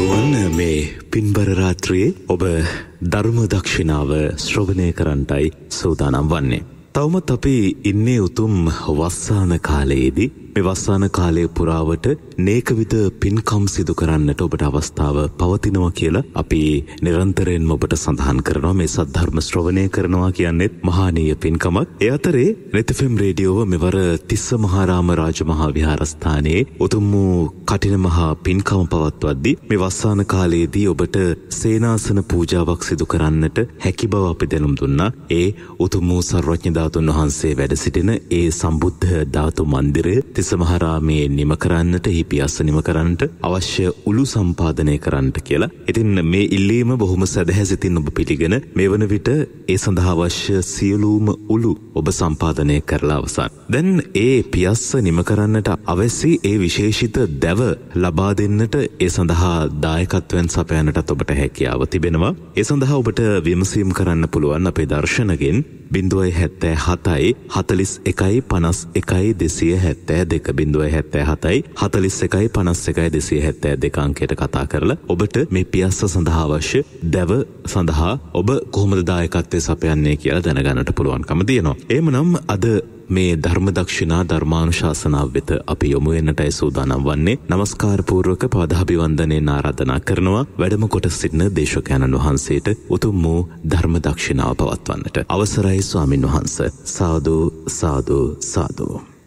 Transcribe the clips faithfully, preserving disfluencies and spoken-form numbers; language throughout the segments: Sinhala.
සුබවන් මේ පින්බර රාත්‍රියේ ඔබ ධර්ම දක්ෂිනාව ශ්‍රවණය කරන්නටයි සූදානම් වන්නේ. තවමත් අපි ඉන්නේ උතුම් වස්සාන කාලයේදී. මේ වස්සාන කාලය පුරාවට නේකවිධ පින්කම් සිදු කරන්නට ඔබට අවස්ථාව පවතිනවා කියලා අපි නිරන්තරයෙන්ම ඔබට සඳහන් කරනවා. මේ සද්ධර්ම ශ්‍රවණය කරනවා කියන්නේ මහානීය පින්කමක්. ඒ අතරේ නෙතෆෙම් රේඩියෝව මෙවර තිස්ස මහාරාම රාජමහා විහාරස්ථානයේ උතුම් වූ කටින මහා පින්කම පවත්වද්දී මේ වස්සාන කාලයේදී ඔබට සේනාසන පූජාවක් සිදු කරන්නට හැකි බව අපි දැනුම් දුන්නා. ඒ උතුම් වූ සර්වඥ ධාතුන් වහන්සේ වැඩ සිටින ඒ සම්බුද්ධ ධාතු මන්දිරය තිස්ස මහාරාමයේ නිම කරන්නට, හිපියස්ස නිම කරන්නට අවශ්‍ය උළු සම්පාදනය කරන්නට කියලා. ඉතින් මේ ඉල්ලීම බොහොම සදහැසිතින් ඔබ පිළිගෙන මේ වන විට ඒ සඳහා අවශ්‍ය සියලුම උළු ඔබ සම්පාදනය කරලා අවසන්. දැන් ඒ පියස්ස නිම කරන්නට අවශ්‍ය ඒ විශේෂිත දැව ලබා දෙන්නට ඒ සඳහා දායකත්වයන් සපයන්නටත් ඔබට හැකියාව තිබෙනවා. ඒ සඳහා ඔබට විමසීම් කරන්න පුළුවන් අපේ දර්ශනගෙන් බිංදුවයි හැත්තෑ හතයි හතලිස් එකයි පනස් එකයි දෙසිය හැත්තෑ දෙක බිංදුවයි හැත්තෑ හතයි හතලිස් එකයි පනස් එකයි දෙසිය හැත්තෑ දෙක අංකයට කතා කරලා ඔබට මේ පියස්ස සඳහා අවශ්‍ය දැව සඳහා ඔබ කොහොමද දායකත්වය සපයන්නේ කියලා දැනගන්නට පුළුවන්කම තියෙනවා. එහෙමනම් අද මේ ධර්ම දක්ෂිනා ධර්මානුශාසනාව වෙත අපි යොමු වෙන්නටයි සූදානම් වන්නේ. නමස්කාර පූර්වක පාදාභිවන්දනයෙන් ආරාධනා කරනවා වැඩම කොට සිටින දේශකයන්න් වහන්සේට උතුම් වූ ධර්ම දක්ෂිනාව පවත්වන්නට. අවසරයි ස්වාමින් වහන්සේ. සාදු සාදු සාදු.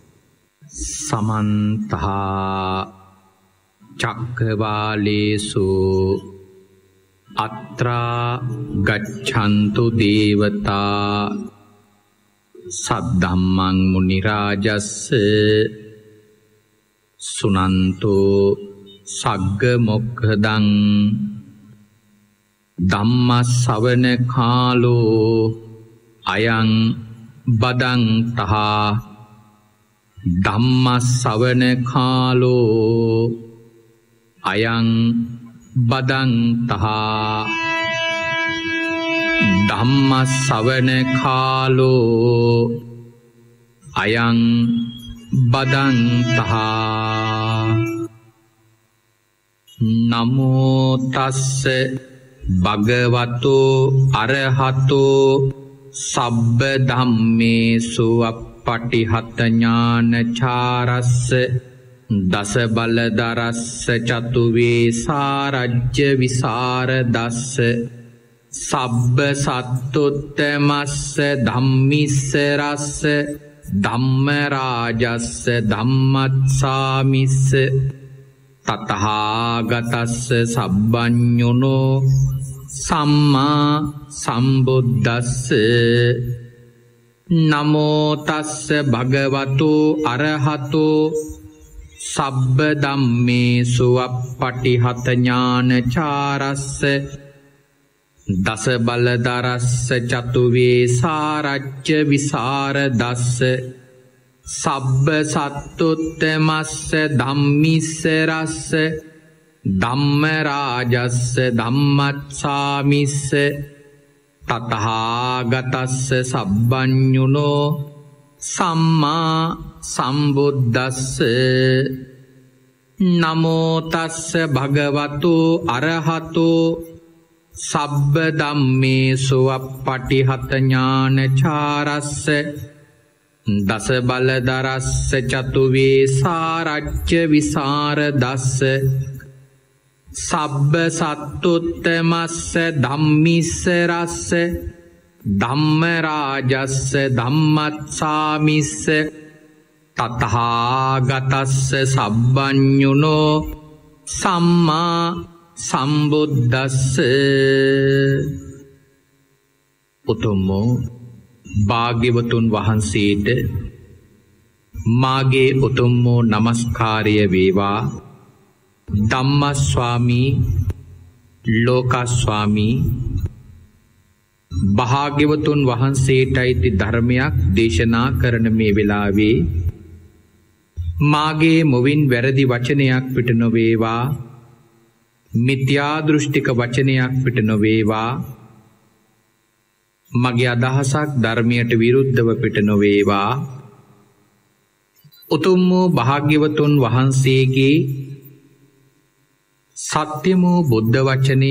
සමන්ත චක්කවාලේසු අත්‍රා ගච්ඡන්තු දේවතා සද්ධම්මං මුනි රාජස්ස සුනන්තෝ සග්ග මොක්ඛදං ධම්ම ශ්‍රවණ කාලෝ අයං බදන්තහා ධම්ම ශ්‍රවණ කාලෝ අයං බදන්තහා ධම්ම ශ්‍රවණ කාලෝ අයං බදන්තහා නමෝ තස්ස භගවතෝ අරහතෝ සබ්බ ධම්මේසු අප්පටිහත ඥානචාරස්ස දස බලදරස්ස චතුවේ සාරජ්‍ය විසරදස්ස සබ්බ සත්තුත්තමස්ස ධම්මිස්ස රස්ස ධම්ම රාජස්ස ධම්මත්සාමිස්ස තතහාගතස්ස සබ්බඤුනෝ සම්මා සම්බුද්දස්ස නමෝ තස්ස භගවතු අරහතෝ සබ්බ ධම්මේසු අප්පටිහත ඥානචාරස්ස දස බලදරස්ස චතුවේ සාරජ්‍ය විසරදස්ස සබ්බ සත්තුත්තමස්ස ධම්මිස්ස රස්ස ධම්ම රාජස්ස ධම්මත්සාමිස්ස තතහාගතස්ස සබ්බඤුනෝ සම්මා සම්බුද්දස්ස නමෝ තස්ස භගවතු අරහතෝ සබ්බ ධම්මේසු අප්පටිහත ඥානචාරස්ස දස බලදරස්ස චතුවේ සාරජ්‍ය විසරදස්ස සබ්බ සත්තුත්තමස්ස ධම්මිස්ස රස්ස ධම්ම රාජස්ස ධම්මත්සාමිස්ස තතහාගතස්ස සබ්බඤුනෝ සම්මා සම්බුද්දස්ස උතුම් භාග්‍යවතුන් වහන්සේට මාගේ උතුම් නමස්කාරය වේවා. ධම්මස්වාමී ලෝකස්වාමී භාග්‍යවතුන් වහන්සේටයි ධර්මයක් දේශනා කරන මේ වෙලාවේ මාගේ මුවින් වැරදි වචනයක් පිට නොවේවා, මිත්‍යා දෘෂ්ටික වචනයක් පිට නොවේවා, මගේ අදහසක් ධර්මයට විරුද්ධව පිට නොවේවා. උතුම් වූ භාග්‍යවතුන් වහන්සේගේ සත්‍යමෝ බුද්ධ වචනය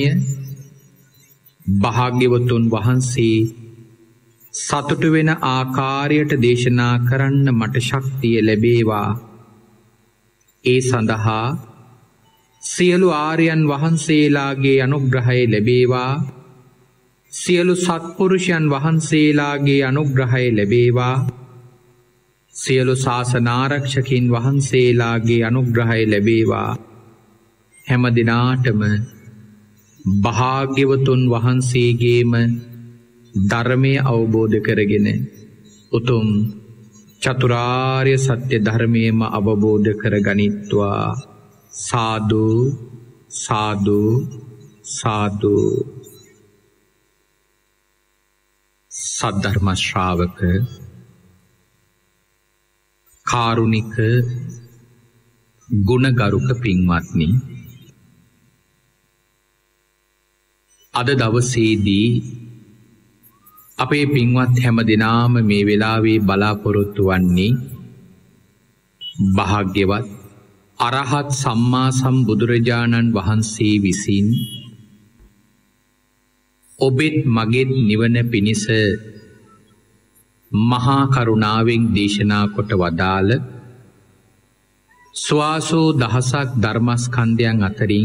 භාග්‍යවතුන් වහන්සේ සතුටු වෙන ආකාරයට දේශනා කරන්න මට ශක්තිය ලැබේවා. ඒ සඳහා සියලු ආර්යයන් වහන්සේලාගේ අනුග්‍රහය ලැබේවා. සියලු සත්පුරුෂයන් වහන්සේලාගේ අනුග්‍රහය ලැබේවා. සියලු ශාසනාරක්ෂකින් වහන්සේලාගේ අනුග්‍රහය ලැබේවා. හැම දිනාටම භාග්‍යවතුන් වහන්සේගේම ධර්මය අවබෝධ කරගෙන උතුම් චතුරාර්ය සත්‍ය ධර්මයම අවබෝධ කරගනිත්වා. සාදු සාදු සාදු. සද්ධර්ම ශ්‍රාවක කාරුණික ගුණගරුක පින්වත්නි, අද දවසේදී අපේ පින්වත් හැම දෙනාම මේ වෙලාවේ බලාපොරොත්තු වන්නේ භාග්‍යවත් අරහත් සම්මා සම්බුදුරජාණන් වහන්සේ විසින් ඔබෙත් මගෙත් නිවන පිණිස මහා කරුණාවෙන් දේශනා කොට වදාළ ස්වාසෝ දහසක් ධර්මස්කන්ධයන් අතරින්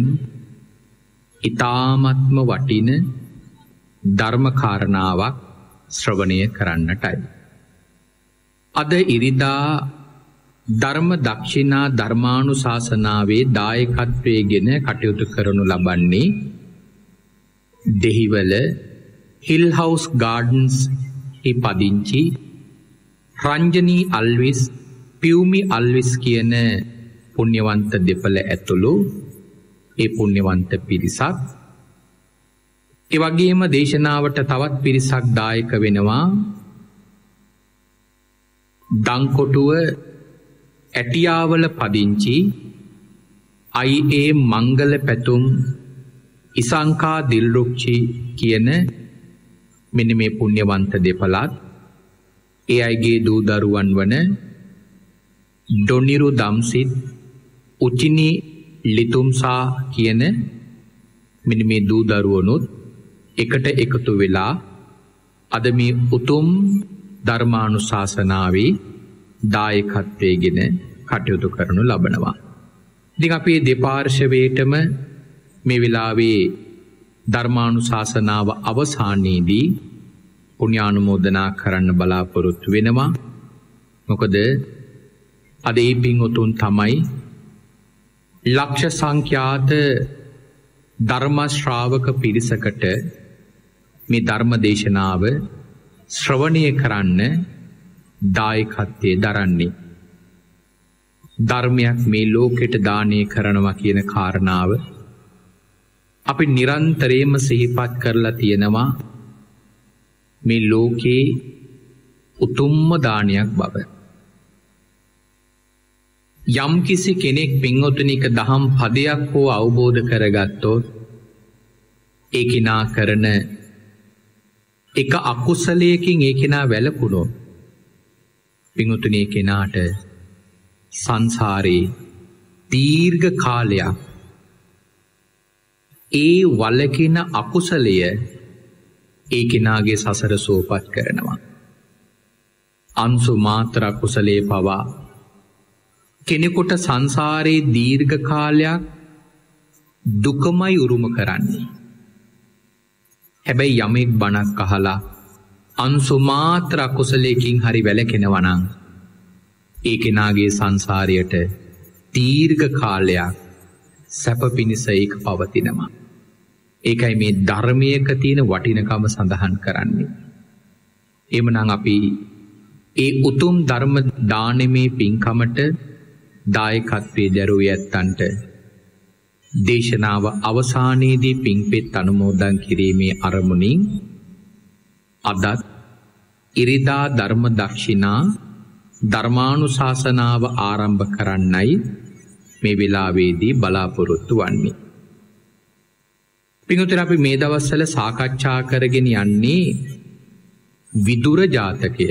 ඊ타ත්ම වටින ධර්මකාරණාවක් ශ්‍රවණය කරන්නටයි. අද ඉරිදා ධර්ම දක්ෂිනා ධර්මානුශාසනාවේ දායකත්වයේගෙන කටයුතු කරනු ලබන්නේ දෙහිවල හිල් හවුස් ගාඩන්ස් හි පදිංචි රංජනී අල්විස් පියුමි අල්විස් කියන පුණ්‍යවන්ත දෙපළ ඇතුළු ඒ පුණ්‍යවන්ත පිරිසක්. ඒ වගේම දේශනාවට තවත් පිරිසක් දායක වෙනවා. දංකොටුව ඇටියාවල පදිංචි අයි ඒ මංගල පැතුම් ඉසංකා දිල්රුක්ෂි කියන මෙන්න මේ පුණ්‍යවන්ත දෙපළත්, ඒ අයගේ දූ දරුවන් වන ඩොනිරු දම්සිත් උචිනි ලිතුම්සා කියන මෙන්න මේ දූ දරුවනුත් එකට එකතු වෙලා අද මේ උතුම් ධර්මානුශාසනාවේ දායකත්වයේගෙන කටයුතු කරනු ලබනවා. ඉතින් අපේ දෙපාර්ශවයටම මේ වෙලාවේ ධර්මානුශාසනාව අවසානයේදී පුණ්‍යානුමෝදනා කරන්න බලාපොරොත්තු වෙනවා. මොකද අද ඒ පින්වතුන් තමයි ලක්ෂ සංඛ්‍යාත ධර්ම ශ්‍රාවක පිරිසකට මේ ධර්ම දේශනාව ශ්‍රවණය කරන්න දායකත්වයේ දරන්නේ. ධර්මයක් මේ ලෝකෙට දානය කරනවා කියන කාරණාව අපි නිරන්තරයෙන්ම සිහිපත් කරලා තියෙනවා. මේ ලෝකේ උතුම්ම දානයක් බව. යම් කිසි කෙනෙක් පින්වතුනික දහම් පදයක් හෝ අවබෝධ කරගත්තොත් ඒ කෙනා කරන එක අකුසලයකින් ඒ කෙනා වැළකුණොත් පින්වතුනි ඒ කෙනාට සංසාරේ දීර්ඝ කාලයක් ඒ වලකින අකුසලය ඒ කෙනාගේ සසර සෝපත් කරනවා. අංශු මාත්‍ර කුසලයේ පවා කෙනෙකුට සංසාරේ දීර්ඝ කාලයක් දුකමයි උරුම කරන්නේ. හැබැයි යමෙක් බණක් අහලා අංශු මාත්‍ර කුසලයකින් හරි වැළකෙනවා නම් ඒ කෙනාගේ සංසාරයට දීර්ඝ කාලයක් සැප පිණිස ඒක පවතිනවා. ඒකයි මේ ධර්මයක තියෙන වටිනකම සඳහන් කරන්නේ. එhmenan අපි ඒ උතුම් ධර්ම දානමේ පින්කමට දායකත්වයේ දරුවෝ යැත්තන්ට දේශනාව අවසානයේදී පින්පෙත් අනුමෝදන් කිරීමේ අරමුණින් අදත් ඉරිදා ධර්ම දක්ෂිනා ධර්මානුශාසනාව ආරම්භ කරන්නයි මේ වෙලාවේදී බලාපොරොත්තු වන්නේ. පින්වතුනි, අපි මේ දවස්වල සාකච්ඡා කරගෙන යන්නේ විදුර ජාතකය.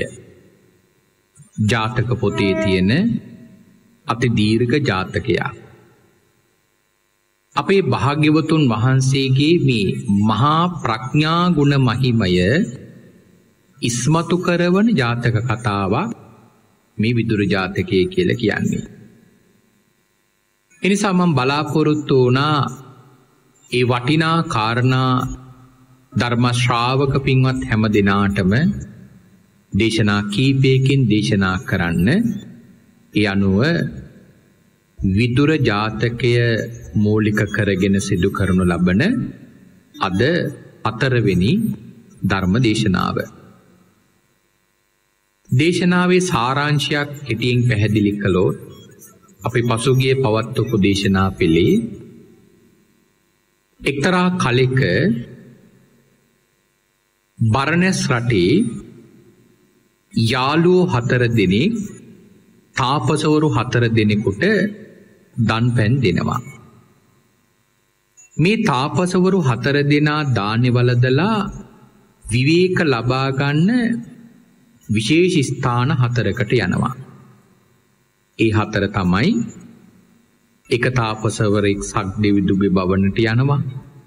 ජාතක පොතේ තියෙන අති දීර්ඝ ජාතකයක්. අපේ භාග්‍යවතුන් වහන්සේගේ මේ මහා ප්‍රඥා ගුණ මහිමය ඉස්මතු කරවන ජාතක කතාවක් මේ විදුර ජාතකය කියලා කියන්නේ. එනිසා මම බලාපොරොත්තු වුණා ඒ වටිනා කාරණා ධර්ම ශ්‍රාවක පින්වත් හැම දිනාටම දේශනා කීපයකින් දේශනා කරන්න. ඒ අනුව විදුර ජාතකය මූලික කරගෙන සිදු කරනු ලබන අද හතරවෙනි ධර්ම දේශනාව. දේශනාවේ සාරාංශයක් කෙටියෙන් පැහැදිලි කළොත් අපි පසුගිය පවත්වපු දේශනා පෙළේ එක්තරා කලෙක බරණැස් රටේ යාළුවෝ හතර දෙනෙක් තාපසවරු හතර දෙනෙකුට දන් පැන් දෙනවා. මේ තාපසවරු හතර දෙනා දානෙ වළඳලා විවේක ලබා ගන්න විශේෂ ස්ථාන හතරකට යනවා. ඒ හතර තමයි එක තාපසවරයෙක් සක්දෙවිඳුගේ භවනට යනවා.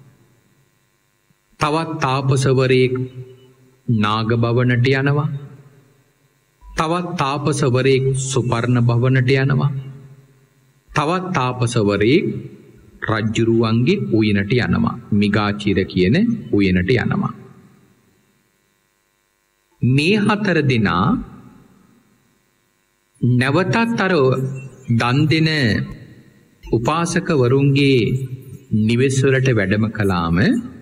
තවත් තාපසවරයෙක් නාග භවනට යනවා. තවත් තාපසවරයෙක් සුපර්ණ භවනට යනවා. තවත් තාපසවරයෙක් රජ්ජුරුවන්ගේ උයනට යනවා. මිගාචිර කියන උයනට යනවා. මේ හතර දෙනා නැවතත් අර දන් දෙන උපාසකවරුන්ගේ නිවෙස් වලට වැඩම කළාම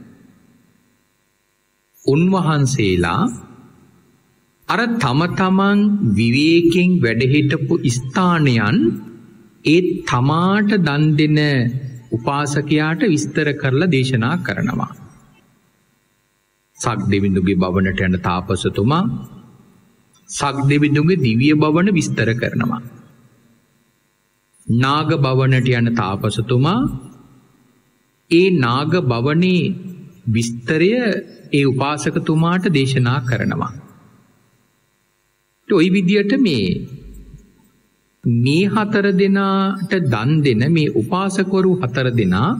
උන්වහන්සේලා අර තම තමන් විවේකයෙන් වැඩ හිටපු ස්ථානයන් ඒ තමාට දන් දෙන උපාසකයාට විස්තර කරලා දේශනා කරනවා. සක්දෙවිඳුගේ භවනට යන තාපසතුමා සක්දෙවිඳුගේ දිව්‍ය භවන විස්තර කරනවා. නාග භවනට යන තාපසතුමා ඒ නාග භවනේ විස්තරය ඒ උපාසකතුමාට දේශනා කරනවා. ඔය විදියට මේ මේ හතර දෙනාට දන් දෙන මේ උපාසකවරු හතර දෙනා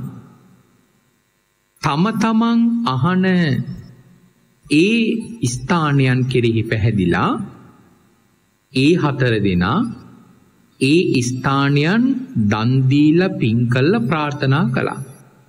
තම තමන් අහන ඒ ස්ථානයන් කෙරෙහි පැහැදිලා ඒ හතර දෙනා ඒ ස්ථානයන් දන් දීලා පින් කළා ප්‍රාර්ථනා කළා.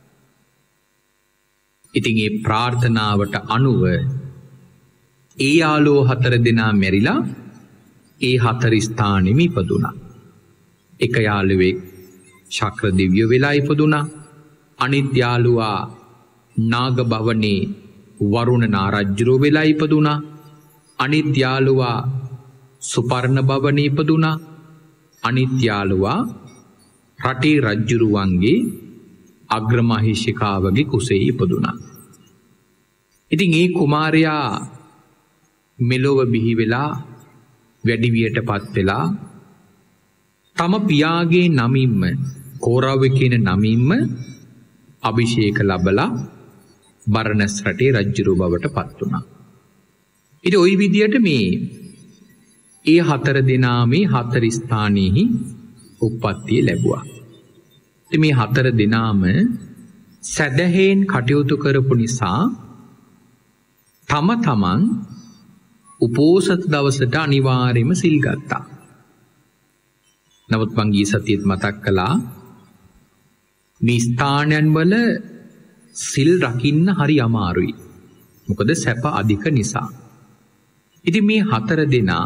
ඉතින් ඒ ප්‍රාර්ථනාවට අනුව ඒ යාළුවෝ හතර දෙනා මැරිලා ඒ හතර ස්ථානෙම ඉපදුනා. එක යාළුවෙක් ශක්‍ර දිව්‍ය වෙලා ඉපදුනා. අනිත් යාළුවා නාග භවනේ වරුණ නාරජ්ජුරුව වෙලා ඉපදුනා. අනිත් යාළුවා සුපර්ණ භවනේ ඉපදුනා. අනිත් යාළුවා රටේ රජ්ජුරුවන්ගේ අග්‍රමහිෂිකාවගේ කුසේ ඉපදුනා. ඉතින් ඒ කුමාරයා මෙලොව බිහි වෙලා වැඩිවියට පත් වෙලා තම පියාගේ නමින්ම කෝරව කියන නමින්ම අභිෂේක ලැබලා බරණැස් රටේ රජ්ජුරුව බවට පත් වුණා. ඉතින් ওই විදියට මේ ඒ හතර දෙනා මේ හතර ස්ථානෙහි උප්පත්තිය ලැබුවා. ඉතින් මේ හතර දෙනාම සැදැහෙන් කටයුතු කරපු නිසා තම තමන් උපෝසත දවසට අනිවාර්යයෙන්ම සිල් ගත්තා. නමුත් මං ගිය සතියේත් මතක් කළා මේ ස්ථානයන් වල සිල් රකින්න හරි අමාරුයි. මොකද සැප අධික නිසා. ඉතින් මේ හතර දෙනා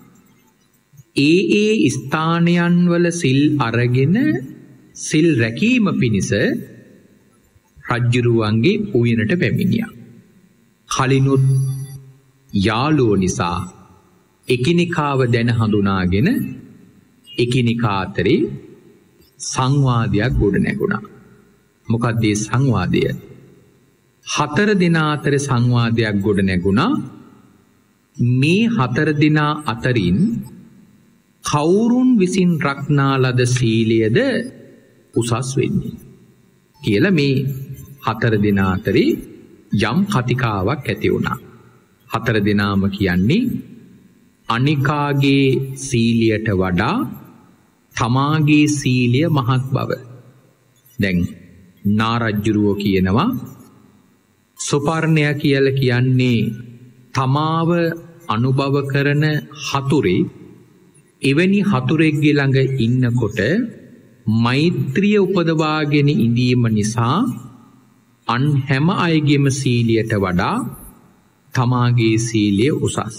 ඒ ඒ ස්ථානයන් වල සිල් අරගෙන සිල් රැකීම පිණිස රජ්ජුරුවන්ගේ උයනට පැමිණියා. කලිනුත් යාළුවෝ නිසා එකිනෙකාව දැන හඳුනාගෙන එකිනෙකා අතරේ සංවාදයක් ගොඩ නැගුණා. මොකක්ද ඒ සංවාදය? හතර දෙනා අතර සංවාදයක් ගොඩ නැගුණා. මේ හතර දෙනා අතරින් කවුරුන් විසින් රක්නා ලද සීලයද උසස් වෙන්නේ කියලා මේ හතර දෙනා අතරේ යම් කතිකාවක් ඇති වුණා. හතර දෙනාම කියන්නේ අනිකාගේ සීලයට වඩා තමාගේ සීලය මහත් බව. දැන් නාරජ්ජුරුවෝ කියනවා සුපර්ණය කියලා කියන්නේ තමාව අනුභව කරන හතුරේ එවැනි හතුරෙක්ගේ ළඟ ඉන්නකොට මෛත්‍රිය උපදවාගෙන ඉඳීම නිසා අන් හැම අයගේම සීලයට වඩා තමාගේ සීලය උසස්.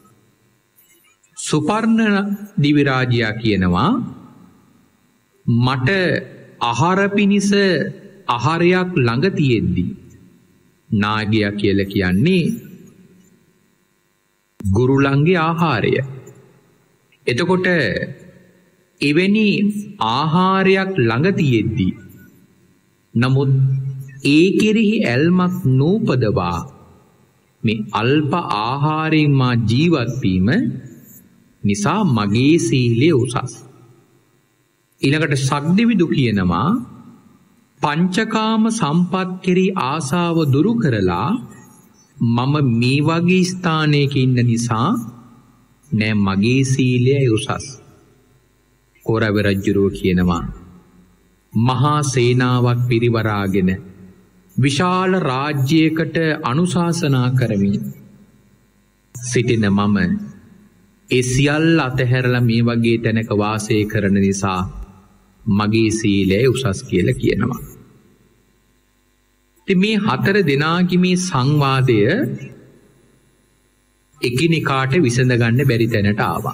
සුපර්ණ දිවිරාජයා කියනවා මට ආහාර පිණිස ආහාරයක් ළඟ තියෙද්දි නාගයා කියලා කියන්නේ ගුරුලන්ගේ ආහාරය. එතකොට එවැනි ආහාරයක් ළඟ තියෙද්දි නමුත් ඒ කෙරෙහි ඇල්මක් නූපදවා මේ අල්ප ආහාරයෙන් මා ජීවත් වීම නිසා මගේ සීලය උසස්. ඊළඟට සක්දිවිදු කියනවා පංචකාම සම්පත් කෙරෙහි ආසාව දුරු කරලා මම මේ වගේ ස්ථානයක ඉන්න නිසා නෑ මගේ සීලය උසස්. කෝරව රජුරෝ කියනවා මහා සේනාවක් පිරිවරාගෙන විශාල රාජ්‍යයකට අනුශාසනා කරමින් සිටින මම ඒ සියල්ල අතහැරලා මේ වගේ තැනක වාසය කරන නිසා මගේ සීලය උසස් කියලා කියනවා. ඉතින් මේ හතර දෙනාගේ මේ සංවාදය එකිනෙකාට විසඳගන්න බැරි තැනට ආවා.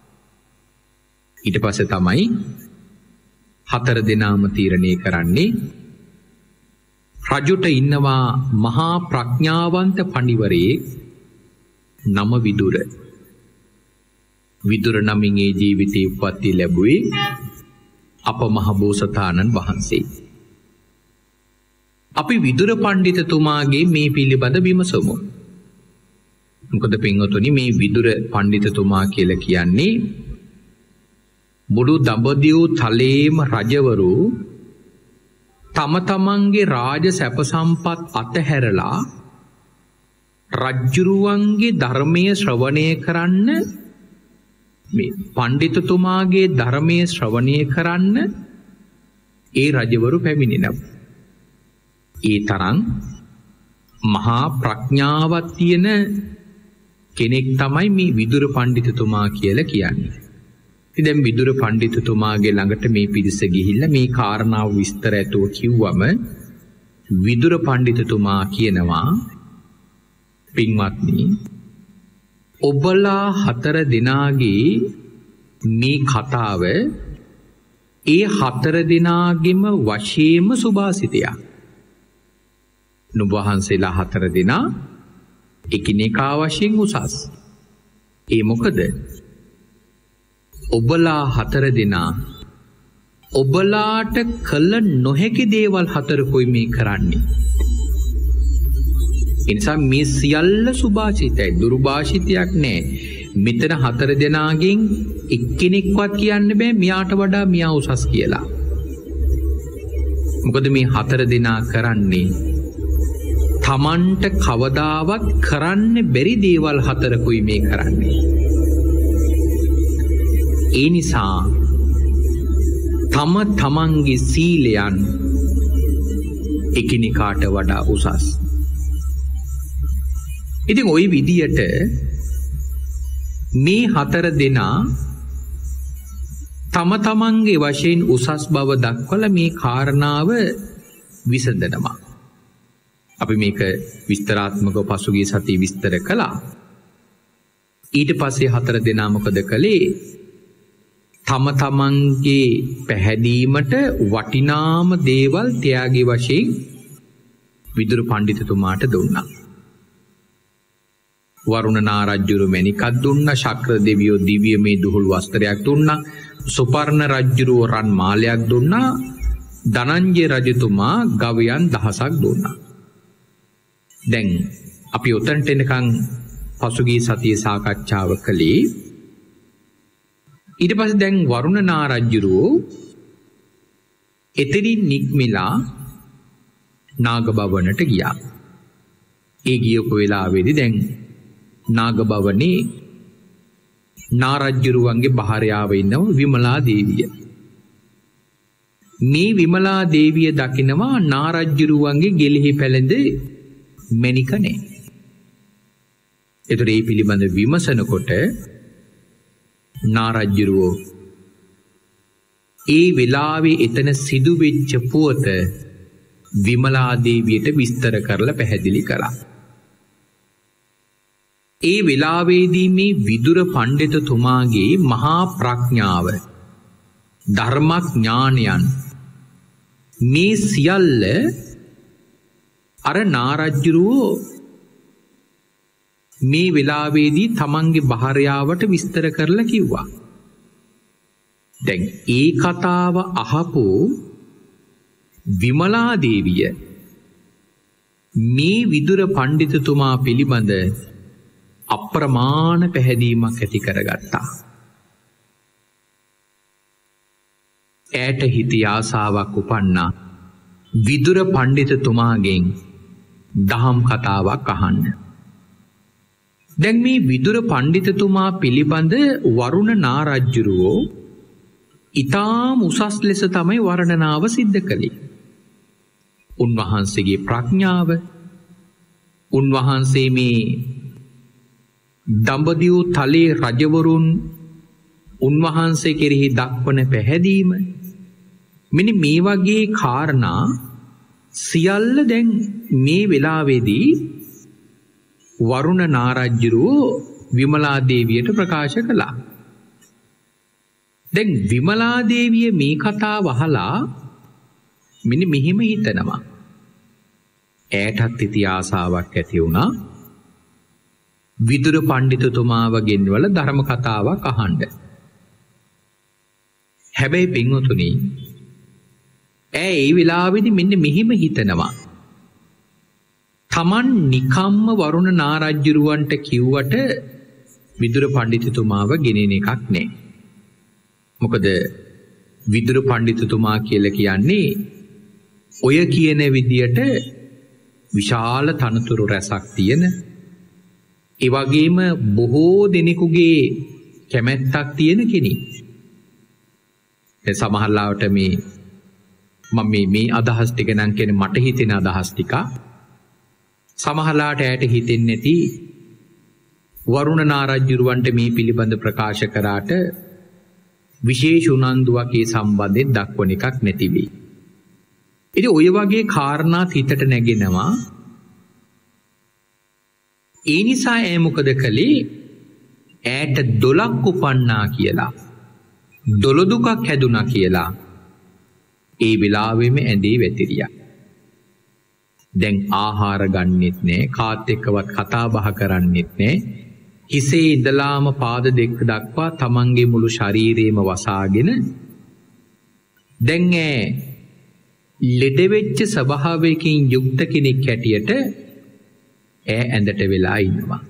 ඊට පස්සේ තමයි හතර දෙනාම තීරණය කරන්නේ රජුට ඉන්නවා මහා ප්‍රඥාවන්ත පඬිවරයෙක් නම විදුර. විදුර නමින් ඒ ජීවිතේ උප්පත්ති ලැබුවේ අප මහ බෝසතාණන් වහන්සේ. අපි විදුර පඬිතුමාගේ මේ පිළිබඳ විමසමු. මොකද පින්වතුනි මේ විදුර පඬිතුමා කියලා කියන්නේ මුළු දඹදිව් තලයේම රජවරු තම තමන්ගේ රාජ සැප සම්පත් අතහැරලා රජ්ජුරුවන්ගේ ධර්මය ශ්‍රවණය කරන්න මේ පඬිතුමාගේ ධර්මය ශ්‍රවණය කරන්න ඒ රජවරු පැමිණෙනවා. ඒ තරම් මහා ප්‍රඥාවක් තියෙන කෙනෙක් තමයි මේ විදුර පඬිතුමා කියලා කියන්නේ. ඉතින් දැන් විදුර පඬිතුමාගේ ළඟට මේ පිරිස ගිහිල්ලා මේ කාරණාව විස්තර ඇතුව කිව්වම විදුර පඬිතුමා කියනවා පින්වත්නි ඔබලා හතර දෙනාගේ මේ කතාව ඒ හතර දෙනාගෙම වශයෙන්ම සුභාසිතයක්. නුඹවහන්සේලා හතර දෙනා එකිනෙකා වශයෙන් උසස්. ඒ මොකද ඔබලා හතර දෙනා ඔබලාට කළ නොහැකි දේවල් හතරකුයි මේ කරන්නේ. එනිසා මේ සියල්ල සුභාෂිතයි, දුර්භාෂිතයක් නෑ. මෙතන හතර දෙනාගෙන් එක්කෙනෙක්වත් කියන්න බෑ මෙයාට වඩා මෙයා උසස් කියලා. මොකද මේ හතර දෙනා කරන්නේ තමන්ට කවදාවත් කරන්න බැරි දේවල් හතරකුයි මේ කරන්නේ. ඒ නිසා තම තමන්ගේ සීලයන් එකිනෙකාට වඩා උසස්. ඉතින් ওই විදියට මේ හතර දෙනා තම තමන්ගේ වශයෙන් උසස් බව දක්වලා මේ කාරණාව විසඳනවා. අපි මේක විස්තරාත්මකව පසුගිය සතියේ විස්තර කළා. ඊට පස්සේ හතර දෙනා මොකද කළේ? තම තමන්ගේ පැහැදීමට වටිනාම දේවල් ත්‍යාගී වශයෙන් විදුර පඬිතුමාට දුන්නා. වරුණ නාරජ්ජුරු මණිකක් දුන්නා, ශක්‍ර දෙවියෝ දිව්‍යමය දුහුල් වස්ත්‍රයක් දුන්නා, සුපර්ණ රජ්ජුරුව රන් මාලයක් දුන්නා, ධනංජය රජතුමා ගවයන් දහසක් දුන්නා. දැන් අපි උතන්ට එනකන් පසුගිය සතියේ සාකච්ඡාව කළේ. ඊට පස්සේ දැන් වරුණ නාරජ්ජුරුව එතනින් නික්මිලා නාග භවනට ගියා. ඒ ගියපු වෙලාවේදී දැන් නාග භවනේ නාරජ්ජුරුවන්ගේ භාර්යාව ඉන්නව විමලා දේවිය. මේ විමලා දේවිය දකිනවා නාරජ්ජුරුවන්ගේ ගෙලිහි පැළඳ මැණික නෑ. එතකොට ඒ පිළිබඳ විමසනකොට නාරජ්ජුරුවෝ ඒ වෙලාවේ එතන සිදුවෙච්ච පුවත විමලා දේවියට විස්තර කරලා පැහැදිලි කළා. ඒ වෙලාවේදී මේ විදුර පණ්ඩිතතුමාගේ මහා ප්‍රඥාව ධර්මඥානයන් මේ සියල්ල අර නාරජ්ජුරුවෝ මේ වෙලාවේදී තමන්ගේ භාර්යාවට විස්තර කරලා කිව්වා. දැන් ඒ කතාව අහපු විමලා දේවිය මේ විදුර පණ්ඩිතතුමා පිළිබඳ අප්‍රමාණ පැහැදීමක් ඇති කරගත්තා. ඈට හිතේ ආසාවක් උපන්නා විදුර පණ්ඩිතතුමාගෙන් දහම් කතාවක් අහන්න. දැන් මේ විදුර පණ්ඩිතතුමා පිළිබඳ වරුණ නාරජ්ජුරුවෝ ඉතාම උසස් ලෙස තමයි වර්ණනාව සිද්ධ කළේ. උන්වහන්සේගේ ප්‍රඥාව, උන්වහන්සේ මේ දඹදිව තලයේ රජවරුන් උන්වහන්සේ කෙරෙහි දක්වන පැහැදීම, මෙන්න මේ වගේ කාරණා සියල්ල දැන් මේ වෙලාවේදී වරුණ නාරජ්ජුරුවෝ විමලා දේවියට ප්‍රකාශ කළා. දැන් විමලා දේවිය මේ කතාව අහලා මෙන්න මෙහිම හිතනවා. ඈටත් ඉති ආසාවක් ඇති වුණා විදුර පණ්ඩිතතුමාව ගෙන්වල ධර්ම කතාවක් අහන්න. හැබැයි පින්වතුනි, ඈ ඒ වෙලාවේදී මෙන්න මෙහිම හිතනවා. තමන් නිකම්ම වරුණ නාරජ්ජුරුවන්ට කිව්වට විදුර පණ්ඩිතතුමාව ගෙනෙන එකක් නෑ. මොකද විදුර පණ්ඩිතතුමා කියලා කියන්නේ ඔය කියන විදියට විශාල තනතුරු රැසක් තියෙන, ඒ වගේම බොහෝ දෙනෙකුගේ කැමැත්තක් තියෙන කෙනෙක්. දැන් සමහරවිට මේ මම මේ මේ අදහස් ටික නම් කියන්නේ මට හිතෙන අදහස් ටික. සමහරලාට ඇයට හිතෙන්නේ නැති වරුණ නාරජ්ජුරුවන්ට මේ පිළිබඳ ප්‍රකාශ කරාට විශේෂ උනන්දුවක් ඒ සම්බන්ධයෙන් දක්වන එකක් නැති වෙයි. ඉතින් ඔය වගේ කාරණාත් හිතට නැගෙනවා. ඒ නිසා ඈ මොකද කළේ? ඈට දොළක් උපන්නා කියලා, දොළ දුකක් හැදුනා කියලා ඒ වෙලාවෙම ඇඳේ වැතිරියා. දැන් ආහාර ගන්නෙත් නෑ, කාත් එක්කවත් කතා බහ කරන්නෙත් නෑ. හිසේ ඉඳලාම පාද දෙක දක්වා තමන්ගේ මුළු ශරීරයම වසාගෙන දැන් ඈ ලෙඩ වෙච්ච ස්වභාවයකින් යුක්ත කෙනෙක් හැටියට ඈ ඇඳට වෙලා ඉන්නවා.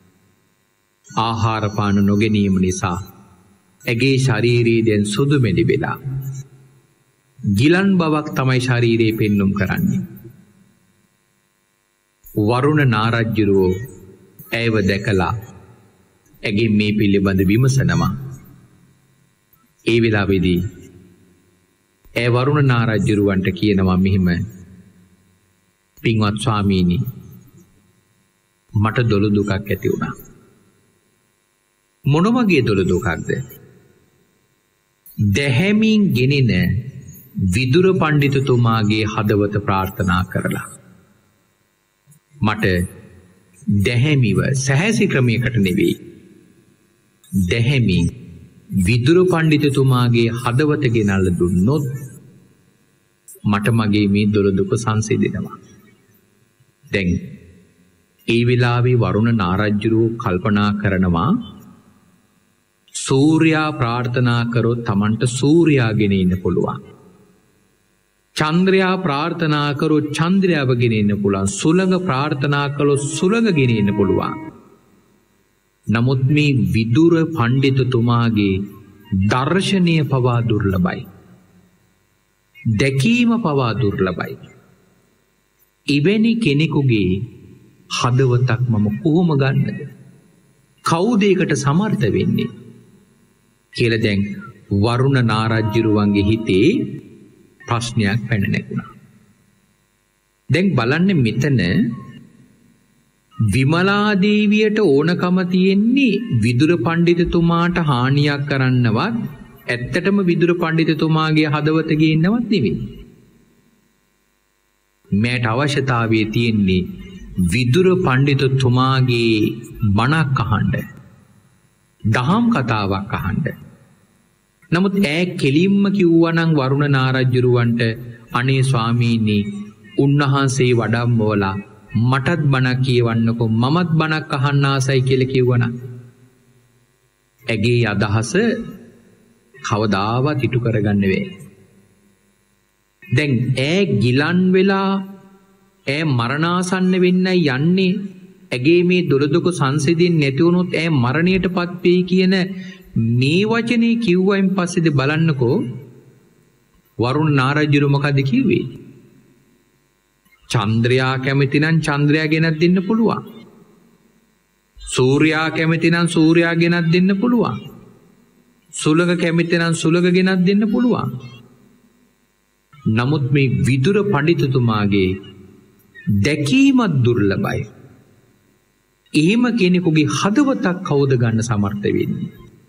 ආහාර පාන නොගැනීම නිසා ඇගේ ශරීරය දැන් සුදු මෙඩි වෙලා ගිලන් බවක් තමයි ශරීරයේ පෙන්눔 කරන්නේ. වරුණ නාරජ්ජුරුවෝ ඇයව දැකලා ඇගේ මේ පිළිබඳ විමසනවා. ඒ වෙලාවේදී ඇය වරුණ නාරජ්ජුරුවන්ට කියනවා මෙහිම, පින්වත් ස්වාමීනි, මට දොළ දුකක් ඇති වුණා. මොන වගේ දොළ දුකක්ද? දැහැමින් ගෙනෙන විදුර පණ්ඩිතතුමාගේ හදවත ප්‍රාර්ථනා කරලා මට දැහැමිව සැහැසි ක්‍රමයකට නෙවෙයි, දැහැමින් විදුර පණ්ඩිතතුමාගේ හදවත ගෙනල්ල දුන්නොත් මට මගේ මේ දොළ දුක සංසිඳෙනවා. දැන් ඒ වෙලාවේ වරුණ නාරජ්ජුරුවෝ කල්පනා කරනවා, සූර්යා ප්‍රාර්ථනා කරොත් තමන්ට සූර්යා ගෙන ඉන්න පුළුවන්. චන්ද්‍රයා ප්‍රාර්ථනා කරොත් චන්ද්‍රයාව ගෙන ඉන්න පුළුවන්. සුළඟ ප්‍රාර්ථනා කළොත් සුළඟ ගෙන ඉන්න පුළුවන්. නමුත් මේ විදුර පණ්ඩිතතුමාගේ දර්ශනය පවා දුර්ලභයි. දැකීම පවා දුර්ලභයි. එවැනි කෙනෙකුගේ හදවතක් මම කොහොම ගන්නද? කවුද ඒකට සමර්ථ වෙන්නේ කියලා දැන් වරුණ නාරජ්ජුරුවන්ගේ හිතේ ප්‍රශ්නයක් පැන නැගුණා. දැන් බලන්න මෙතන විමලා දේවියට ඕනකම තියෙන්නේ විදුර පඬිතුමාට හානියක් කරන්නවත් ඇත්තටම විදුර පඬිතුමාගේ හදවත ගේන්නවත් නෙවෙයි. මෑට අවශ්‍යතාවය තියෙන්නේ විදුර පඬිතුමාගේ බණක් අහන්න. දහම් කතාවක් අහන්න. නමුත් ඈ කෙලින්ම කිව්වනම් වරුණ නාරජ්ජුරුවන්ට අනේ ස්වාමීනි උන්වහන්සේ වඩම්මවලා මටත් බණක් කියවන්නකො මමත් බණක් අහන්න ආසයි කියලා කිව්වනම් ඇගේ අදහස කවදාවත් ඉටු කරගන්න බැහැ. දැන් ඈ ගිලන් වෙලා ඈ මරණාසන්න වෙන්නයි යන්නේ. ඇගේ මේ දොරදුක සංසිඳින් නැති වුණොත් ඈ මරණයටපත් වෙයි කියන මේ වචනේ කිව්වයින් පස්සේද බලන්නකෝ වරුණ නාරජ්ජුරු මොකද කිව්වේ? චන්ද්‍රයා කැමති නම් චන්ද්‍රයා ගෙනත් දෙන්න පුළුවන්. සූර්යා කැමති නම් සූර්යා ගෙනත් දෙන්න පුළුවන්. සුලඟ කැමති නම් සුලඟ ගෙනත් දෙන්න පුළුවන්. නමුත් මේ විදුර පඬිතුමාගේ දැකීමත් දුර්ලභයි. එහෙම කෙනෙකුගේ හදවතක් කවුද ගන්න සමර්ථ වෙන්නේ?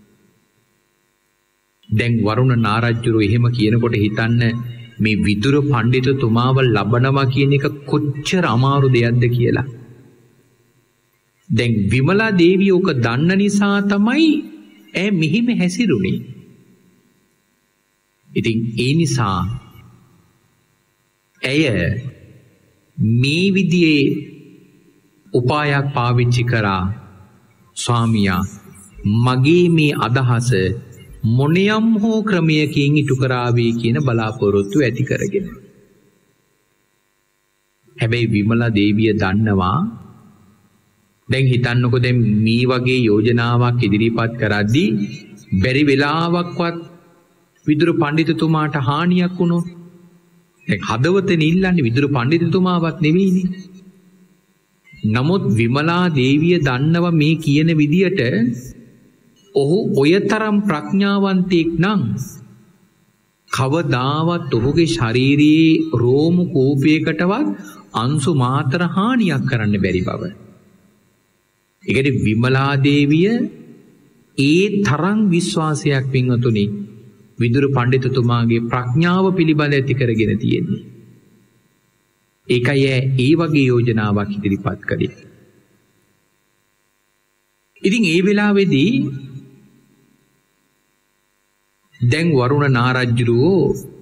දැන් වරුණ නාරජ්ජුරු එහෙම කියනකොට හිතන්න මේ විදුර පඬිතුමාව ලබනවා කියන එක කොච්චර අමාරු දෙයක්ද කියලා. දැන් විමලා දේවිය ඔක දන්න නිසා තමයි ඈ මෙහිම හැසිරුණේ. ඉතින් ඒ නිසා ඇය මේ විදිහේ උපායක් පාවිච්චි කරා ස්වාමියා මගේ මේ අදහස මොනියම් හෝ ක්‍රමයකින් ඉටු කරාවේ කියන බලාපොරොත්තු ඇති කරගෙන. හැබැයි විමලා දේවිය දන්නවා දැන් හිතන්නකො දැන් මේ වගේ යෝජනාවක් ඉදිරිපත් කරද්දී බැරි වෙලාවක්වත් විදුර පඬිතුමාට හානියක් වුණොත් දැන් හදවතෙන් ඉල්ලන්නේ විදුර පඬිතුමාවත් නෙවෙයිනේ. නමුත් විමලා දේවිය දන්නවා මේ කියන විදියට ඔහු ඔයතරම් ප්‍රඥාවන්තයෙක් නම් කවදාවත් ඔහුගේ ශාරීරියේ රෝම කෝපයකටවත් අංශු මාත්‍ර හානියක් කරන්න බැරි බව. ඒකට විමලා දේවිය ඒ තරම් විශ්වාසයක් පින්වතුනි විදුර පඬිතුමාගේ ප්‍රඥාව පිළිබඳ ඇති කරගෙන තියෙන්නේ. ඒකයි ඒ වගේ යෝජනාවක් ඉදිරිපත් කළේ. ඉතින් ඒ වෙලාවේදී දැන් වරුණ නාරජ්ජුරුවෝ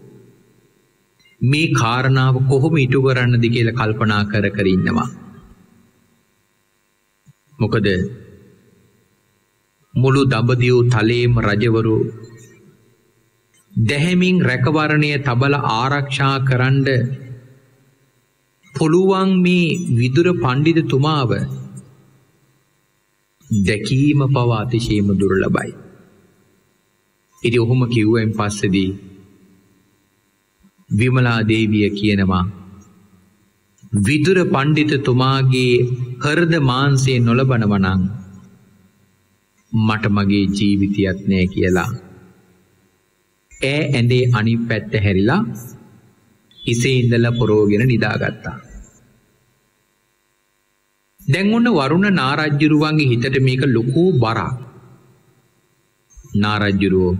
මේ කාරණාව කොහොම ඉටු කරන්නද කියලා කල්පනා කර කර ඉන්නවා. මොකද මුළු දඹදිව තලයේම රජවරු දැහැමින් රැකවරණය තබල ආරක්ෂා කරන්න පුළුවන් මේ විදුර පඬිතුමාව දැකීම පවා අතිශයම දුර්ලභයි. ඉතින් ඔහොම කිව්වෙන් පස්සේදී විමලා දේවිය කියනවා විදුර පඬිතුමාගේ හෘද මාංශය නොලබනවා නම් මට මගේ ජීවිතයක් නෑ කියලා. ඈ ඇඳේ අනිත් පැත්ත හැරිලා ඉසේ ඉඳලා පොරෝගෙන නිදාගත්තා. දැන් ඔන්න වරුණ නාරජ්ජුරුවන්ගේ හිතට මේක ලොකු බරක්. නාරජ්ජුරුවෝ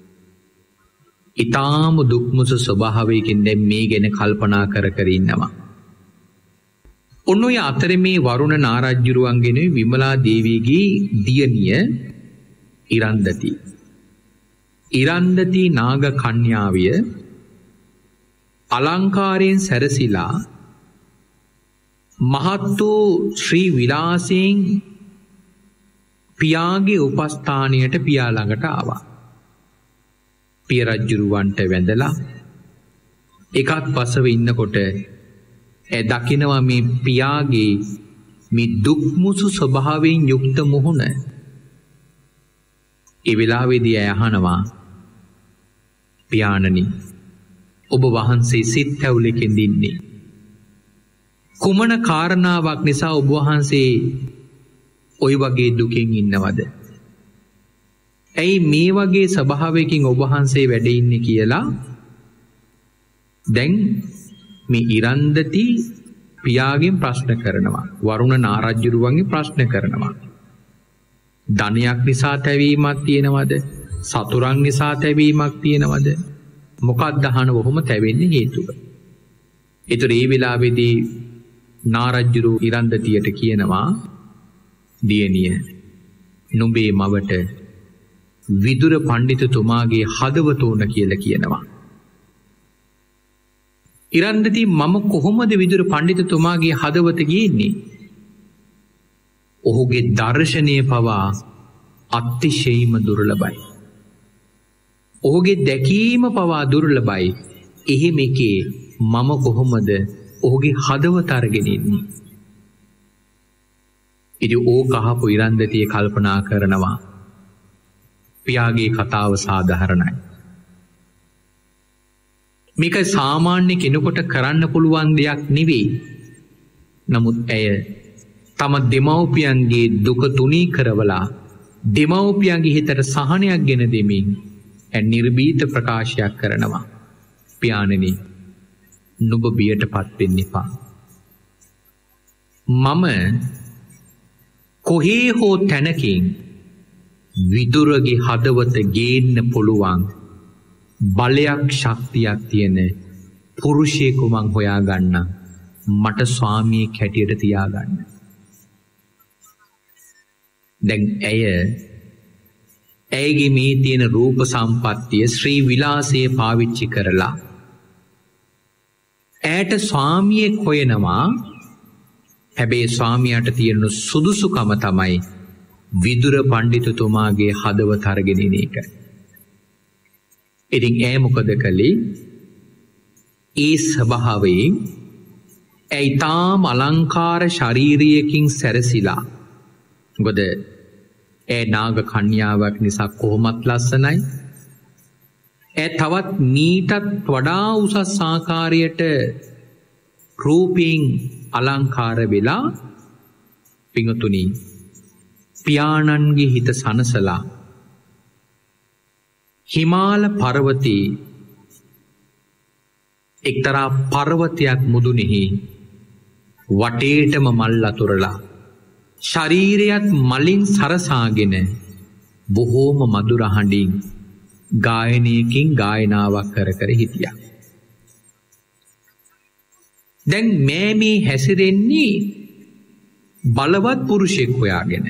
ඊටාම දුක්මුසු ස්වභාවයකින් දැන් මේ ගැන කල්පනා කර කර ඉන්නවා. ඔන්න ඔය අතරේ මේ වරුණ නාරජ්ජුරුවන්ගෙන විමලා දේවියගේ දියණිය ඉරන්දති. ඉරන්දති නාග කන්‍යාවිය අලංකාරයෙන් සැරසිලා මහත් වූ ශ්‍රී විලාසයෙන් පියාගේ උපස්ථානයට පියා ළඟට ආවා. පිය රජුරවන්ට වැඳලා එකත් පසව ඉන්නකොට ඒ දකිනවා මේ පියාගේ මේ දුක්මුසු ස්වභාවයෙන් යුක්ත මුහුණ. ඒ වෙලාවේදී අහනවා පියාණනි ඔබ වහන්සේ සිත් ඇවුලකින් ඉන්නේ. කුමන කාරණාවක් නිසා ඔබ වහන්සේ ওই වගේ දුකින් ඉන්නවද? ඇයි මේ වගේ ස්වභාවයකින් ඔබ වහන්සේ වැඩ ඉන්නේ කියලා දැන් මේ ඉරන්දති පියාගෙන් ප්‍රශ්න කරනවා. වරුණ නාරජ්ජුරුවන්ගේ ප්‍රශ්න කරනවා. ධනයක් නිසා තැවීමක් තියෙනවද? සතුරන් නිසා තැවීමක් තියෙනවද? මොකක්ද අහන වොහොම තැවෙන්නේ හේතුව. ඒතර ඒ වෙලාවේදී නාරජ්ජුරු ඉරන්දතියට කියනවා දියණිය නුඹේ මවට විදුර පඬිතුමාගේ හදවත උන කියලා කියනවා. ඉරන්දති මම කොහොමද විදුර පඬිතුමාගේ හදවත ගියන්නේ? ඔහුගේ දර්ශනය පවා අතිශයින්ම දුර්ලභයි. ඔහුගේ දැකීම පවා දුර්ලභයි. එහෙම එකේ මම කොහොමද ඔහුගේ හදවත අරගෙන ඉන්නේ? ඉතින් ඕක අහපු ඉරන්දතිය කල්පනා කරනවා පියාගේ කතාව සාධාරණයි. මේක සාමාන්‍ය කෙනෙකුට කරන්න පුළුවන් දෙයක් නෙවෙයි. නමුත් ඇය තම දෙමව්පියන්ගේ දුක තුනී කරවලා දෙමව්පියන්ගේ හිතට සහනයක් ගෙන දෙමින් ඇ නිර්භීත ප්‍රකාශයක් කරනවා. පියාණෙනි නුඹ බියටපත් වෙන්න එපා. මම කොහේ හෝ තැනකින් විදුරගේ හදවත ගේන්න පුළුවන් බලයක් ශක්තියක් තියෙන පුරුෂයෙකු මං හොයාගන්න. මට ස්වාමියෙක් හැටියට තියාගන්න. දැන් ඇය ඇයගේ මේ තියෙන රූප සම්පත්තිය ශ්‍රී විලාසය පාවිච්චි කරලා ඇයට ස්වාමියෙක් හොයනවා. හැබැයි ස්වාමියාට තියෙන සුදුසුකම තමයි විදුර පඬිතුමාගේ හදවත අරගෙන ඉන්න එක. ඉතින් ඇය මොකද කළේ? ඒ ස්වභාවයෙන් ඇයි තාම අලංකාර ශරීරයකින් සැරසිලා. මොකද ඇය නාග කන්‍යාවක් නිසා කොහොමත් ලස්සනයි. ඇය තවත් මීටත් වඩා උසස් ආකාරයට රූපයෙන් අලංකාර වෙලා පිඟුතුනි පියාණන්ගේ හිත සනසලා හිමාල පර්වතයේ එක්තරා පර්වතයක් මුදුනේහි වටේටම මල් අතුරලා ශරීරයත් මලින් සරසාගෙන බොහෝම මధుර හඬින් ගායනයකින් ගායනාවක් කර කර හිටියා. දැන් මේ මේ හැසිරෙන්නේ බලවත් පුරුෂයෙක් හොයාගෙන.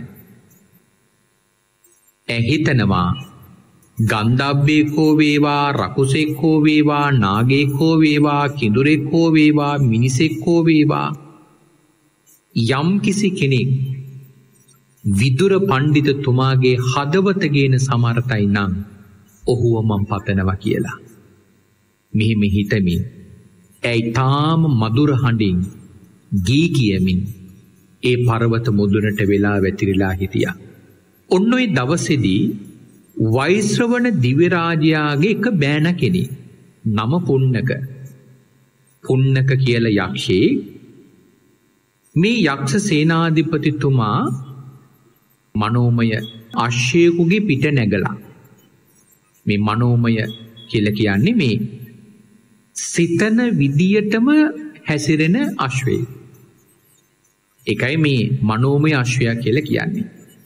ඇ හිතනවා ගන්ධබ්බේකෝ වේවා රකුසෙක්කෝ වේවා නාගේකෝ වේවා කිඳුරෙක්කෝ වේවා මිනිසෙක්කෝ වේවා යම් කිසි කෙනෙක් විදුර පඬිතුමාගේ හදවත ගේන සමර්ථයි නම් ඔහුව මම පතනවා කියලා. මෙහෙම හිතමින් ඇයි තාම මధుර හඬින් ගී කියමින් ඒ පර්වත මුදුනට වෙලා වැතිරිලා හිටියා. ඔන්න ඔය දවසේදී වෛශ්‍රවණ දිව්‍ය රාජයාගේ එක බෑන කෙනෙක් නම පුන්නක. පුන්නක කියලා යක්ෂේ මේ යක්ෂ සේනාධිපතිතුමා මනෝමය අශ්වයෙකුගේ පිට නැගලා. මේ මනෝමය කියලා කියන්නේ මේ සිතන විදියටම හැසිරෙන අශ්වයෙක්. ඒකයි මේ මනෝමය අශ්වයා කියලා කියන්නේ.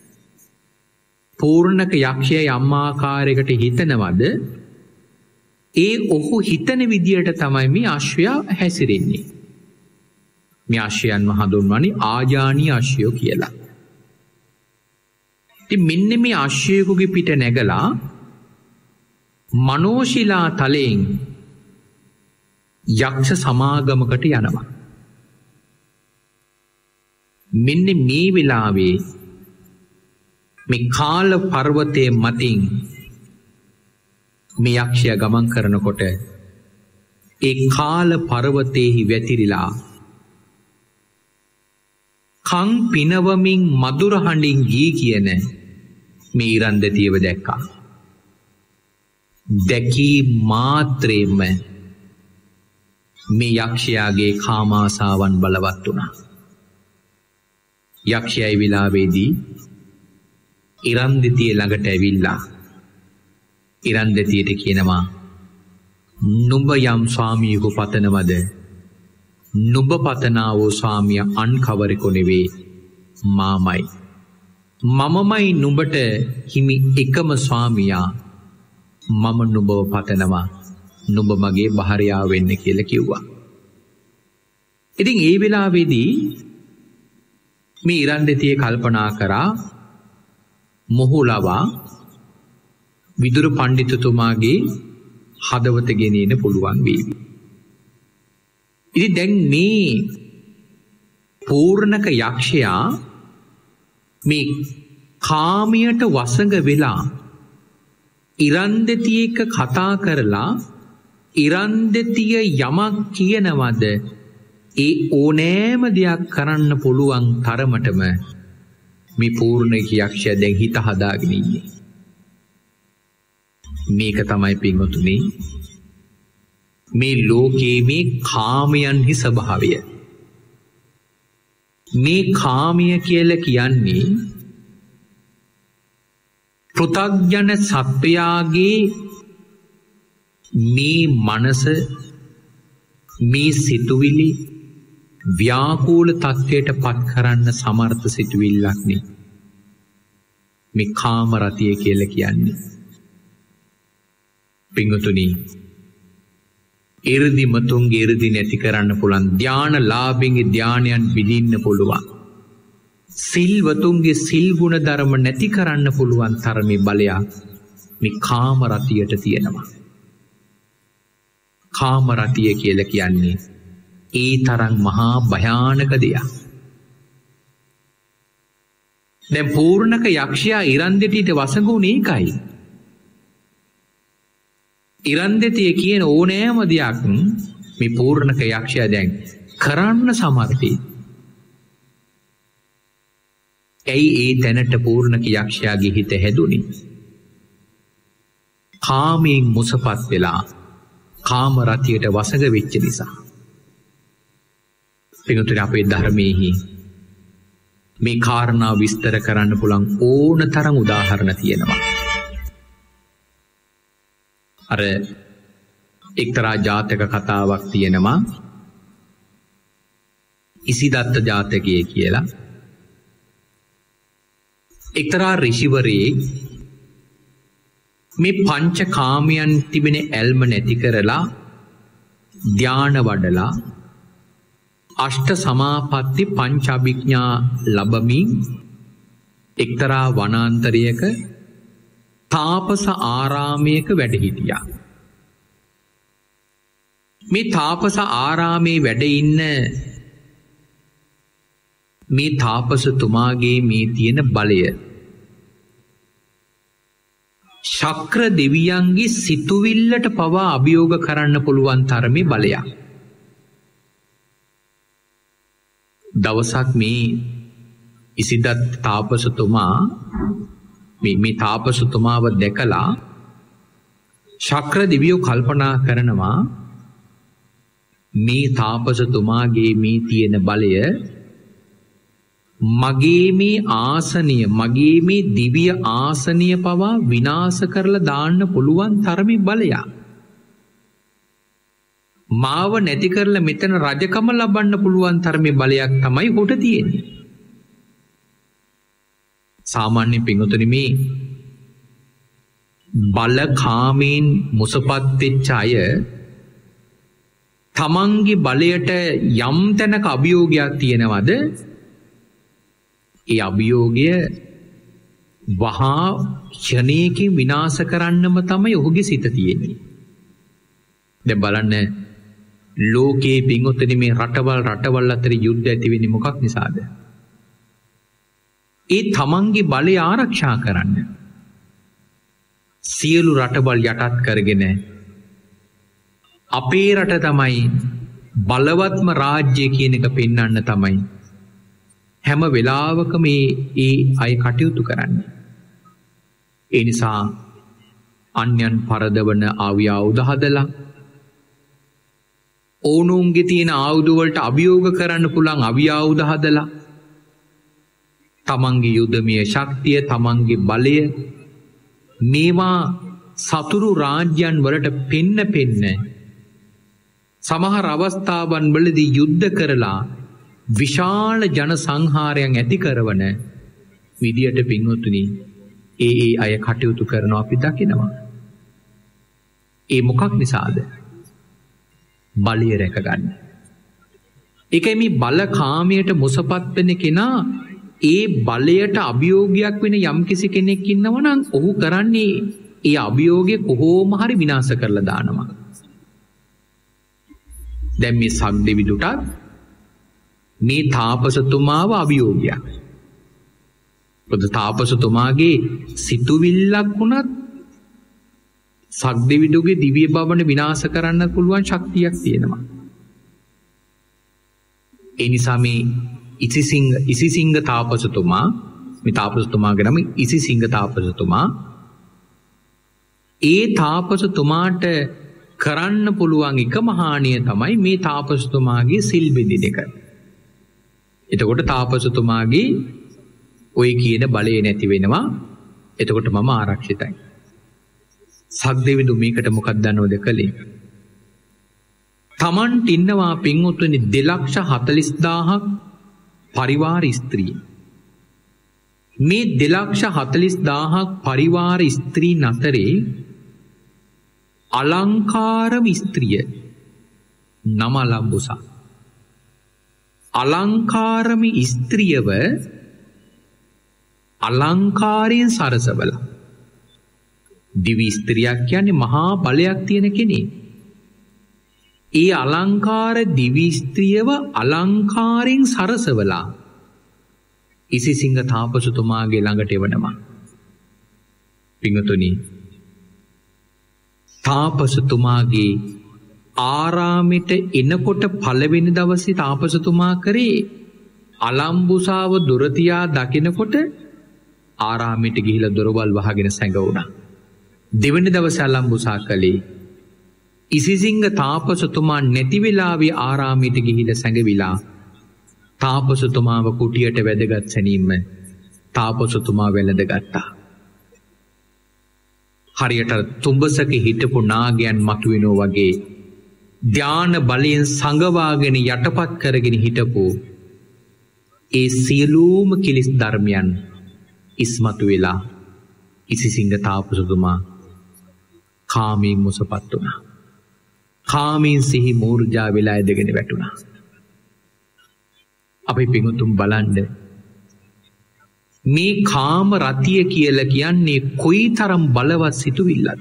පූර්ණක යක්ෂය යම් ආකාරයකට හිතනවද ඒ ඔහු හිතන විදියට තමයි මේ අශ්වයා හැසිරෙන්නේ. මේ අශ්වයන්ව හඳුන්වන්නේ ආජානීය අශ්වයෝ කියලා. ඉතින් මෙන්න මේ අශ්වයෙකුගේ පිට නැගලා මනෝශිලා තලයෙන් යක්ෂ සමාගමකට යනවා. මෙන්න මේ වෙලාවේ මේ කාල පර්වතයේ මතින් මේ යක්ෂයා ගමන් කරනකොට ඒ කාල පර්වතයේහි වැතිරිලා කන් පිනවමින් මధుර හඬින් ගී කියන මේ ඉරන්දතියව දැක්කා. දැකී මාත්‍රේම මේ යක්ෂයාගේ කාමාසාවන් බලවත් වුණා. යක්ෂයයි විලාවේදී ඉරන්දතිය ළඟට ඇවිල්ලා ඉරන්දතියට කියනවා නුඹ යම් ස්වාමියෙකු පතනවද නුඹ පතනා වූ ස්වාමිය අන් කවරෙකු නෙවේ මාමයි. මමමයි නුඹට හිමි එකම ස්වාමියා. මම නුඹව පතනවා නුඹ මගේ භාර්යාව වෙන්න කියලා කිව්වා. ඉතින් ඒ වෙලාවේදී මේ ඉරන්දෙතිය කල්පනා කරා මොහු ලවා විදුර පණ්ඩිතතුමාගේ හදවත ගෙනෙන්න පුළුවන් වේවි. ඉතින් දැන් මේ පූර්ණක යක්ෂයා මේ කාමයට වසඟ වෙලා ඉරන්දෙතිය එක්ක කතා කරලා ඉරන්දෙතිය යමක් කියනවද ඒ ඕනෑම දෙයක් කරන්න පුළුවන් තරමටම මේ පූර්ණක යක්ෂයා දැන් හිත හදාගෙන ඉන්නේ. මේක තමයි පින්වතුනි මේ ලෝකයේ මේ කාමයන්හි ස්වභාවය. මේ කාමය කියලා කියන්නේ පෘථග්ජන සත්වයාගේ මේ මනස මේ සිතුවිලි ව්‍යාකූල තත්ත්වයට පත් කරන්න සමර්ථ සිතුවිල්ලක් නේ මේ කාම රතිය කියලා කියන්නේ. පින්වතුනි ඉරදි මතුන්ගේ ඉරදි නැති කරන්න පුළුවන් ධාන ලාභින්ගේ ධානයන් විඳින්න පුළුවන් සිල්වතුන්ගේ සිල් ගුණ ධර්ම නැති කරන්න පුළුවන් තරමේ බලයක් මේ කාම රතියට තියෙනවා. කාම රතිය කියලා කියන්නේ ඒ තරම් මහා භයානක දෙයක්. දැන් පූර්ණක යක්ෂයා ඉරන්දෙටිට වසඟුනේ ඒකයි. ඉරන්දෙතිය කියන ඕනෑම දෙයක් මේ පූර්ණක යක්ෂයා දැන් කරන්න සමර්ථයි. ඇයි ඒ තැනට පූර්ණක යක්ෂයාගේ හිත හැදුනේ? කාමයෙන් මුසපත් වෙලා කාම රතියට වසඟ වෙච්ච නිසා. පිටුතුනි අපේ ධර්මයේහි මේ කාරණා විස්තර කරන්න පුළුවන් ඕන තරම් උදාහරණ තියෙනවා. අර එක්තරා ජාතක කතාවක් තියෙනවා ඉසිදත්ත ජාතකයේ කියලා. එක්තරා ඍෂිවරයෙක් මේ පංච කාමයන් තිබෙන ඇල්ම නැති කරලා ධාන වඩලා අෂ්ට සමාපatti පංච අභිඥා ලැබමින් එක්තරා වනාන්තරයක තාපස ආරාමයක වැඩ හිටියා. මේ තාපස ආරාමේ වැඩ ඉන්න මේ තාපසතුමාගේ මේ තියෙන බලය ශක්‍ර දෙවියන්ගේ සිතුවිල්ලට පවා අභියෝග කරන්න පුළුවන් තරමේ බලයක්. දවසක් මේ ඉසිදත් තාපසතුමා මේ මේ තාපසතුමාව දැකලා ශක්‍ර දෙවියෝ කල්පනා කරනවා මේ තාපසතුමාගේ මේ තියෙන බලය මගේ මේ ආසනය මගේ මේ දිව්‍ය ආසනය පවා විනාශ කරලා දාන්න පුළුවන් තරමේ බලයක්. මාව නැති කරලා මෙතන රජකම ලබන්න පුළුවන් තරමේ බලයක් තමයි හොට තියෙන්නේ. සාමාන්‍ය පින්වතුනි මේ බල කාමයෙන් මුසපත් වෙච්ච අය තමන්ගේ බලයට යම් තැනක අභියෝගයක් තියෙනවද ඒ අභියෝගය වහා ක්ෂණයකින් විනාශ කරන්නම තමයි ඔහුගේ සිත තියෙන්නේ. දැන් බලන්න ලෝකේ පින්වතුනි මේ රටවල් රටවල් අතර යුද්ධ ඇති වෙන්නේ මොකක් නිසාද? ඒ තමන්ගේ බලය ආරක්ෂා කරන්න. සියලු රටවල් යටත් කරගෙන අපේ රට තමයි බලවත්ම රාජ්‍ය කියන එක පෙන්වන්න තමයි හැම වෙලාවකම මේ ඒ අය කටයුතු කරන්නේ. ඒ නිසා අන්‍යයන් පරදවන ආවි ආයුධ හදලා ඕනෝන්ගේ තියෙන ආයුධ වලට අභියෝග කරන්න පුළුවන් අවි ආයුධ හදලා තමන්ගේ යුදමය ශක්තිය තමන්ගේ බලය මේවා සතුරු රාජ්‍යයන් වලට පෙන්න පෙන්න සමහර අවස්ථාවන් වලදී යුද්ධ කරලා විශාල ජන සංහාරයන් ඇති කරවන විදියට පින්වතුනි ඒ ඒ අය කටයුතු කරනවා අපි දකිනවා. ඒ මොකක් නිසාද? බලය රැකගන්න. ඒකයි මේ බලකාමයට මුසපත් වෙන කෙනා ඒ බලයට අභියෝගයක් වෙන යම්කිසි කෙනෙක් ඉන්නවා නම් ඔහු කරන්නේ ඒ අභියෝගය කොහොම හරි විනාශ කරලා දානවා. දැන් මේ සක්දෙවිදුටත් මේ තාපසතුමාව අභියෝගයක්. පොද තාපසතුමාගේ සිතුවිල්ලක් වුණත් සක්දෙවිදුගේ දිව්‍ය භවන විනාශ කරන්න පුළුවන් ශක්තියක් තියෙනවා. ඒ නිසා මේ ඉසිසිංහ ඉසිසිංහ තාපසතුමා මේ තාපසතුමාගේ නම ඉසිසිංහ තාපසතුමා ඒ තාපසතුමාට කරන්න පුළුවන් එකම හානිය තමයි මේ තාපසතුමාගේ සිල් බෙදින එක. එතකොට තාපසතුමාගේ ඔය කියන බලය නැති වෙනවා. එතකොට මම ආරක්ෂිතයි. සක්දෙවිදු මේකට මොකක්ද දන්නවද කළේ? තමන්ට ඉන්නවා පින්වතුනි දෙලක්ෂ හතළිස් දාහක් පරිවාර ස්ත්‍රී. මේ දෙලක්ෂ හතළිස් දාහක් පරිවාර ස්ත්‍රී අතරේ අලංකාරම ස්ත්‍රිය නම අලම්බුසා. අලංකාරම ස්ත්‍රියව අලංකාරයෙන් සරසවලා. දිවි ස්ත්‍රියක් කියන්නේ මහා බලයක් තියෙන කෙනෙක්. ඒ අලංකාර දිවි ස්ත්‍රියව අලංකාරයෙන් සරසවලා ඉසිසිංහ තාපසතුමාගේ ළඟට එවනවා. පින්වතුනි තාපසතුමාගේ ආරාමෙට එනකොට පළවෙනි දවසේ තාපසතුමා කරේ අලම්බුසාව දොරතියා දකිනකොට ආරාමෙට ගිහිලා දොරවල් වහගෙන සැඟවුණා. දෙවෙනි දවසේ අලම්බුසා කළේ ඉසිසිංහ තාපසතුමා නැති වෙලාවේ ආරාමෙට ගිහිලා සැඟවිලා තාපසතුමාව කුටියට වැදගත් සැනීම තාපසතුමා වැළඳගත්තා. හරියට තුඹසක හිටපු නාගයන් මතුවෙනෝ වගේ ධාන බලයෙන් සංගවාගෙන යටපත් කරගෙන හිටපු ඒ සියලුම කිලිස් ධර්මයන් ඉස්මතු වෙලා ඉසිසිංහ තාපසතුමා කාමයෙන් මුසපත් වුණා. කාමයෙන් සිහි මූර්ජා වෙලා ඇදගෙන වැටුණා. අපි පිඟුතුම් බලන්න මේ කාම රතිය කියලා කියන්නේ කොයි තරම් බලවත් සිතුවිල්ලද?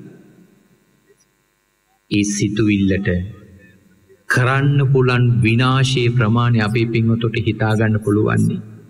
ඒ සිතුවිල්ලට කරන්න පුළුවන් විනාශයේ ප්‍රමාණය අපේ පිඟුතුට හිතාගන්න පුළුවන්.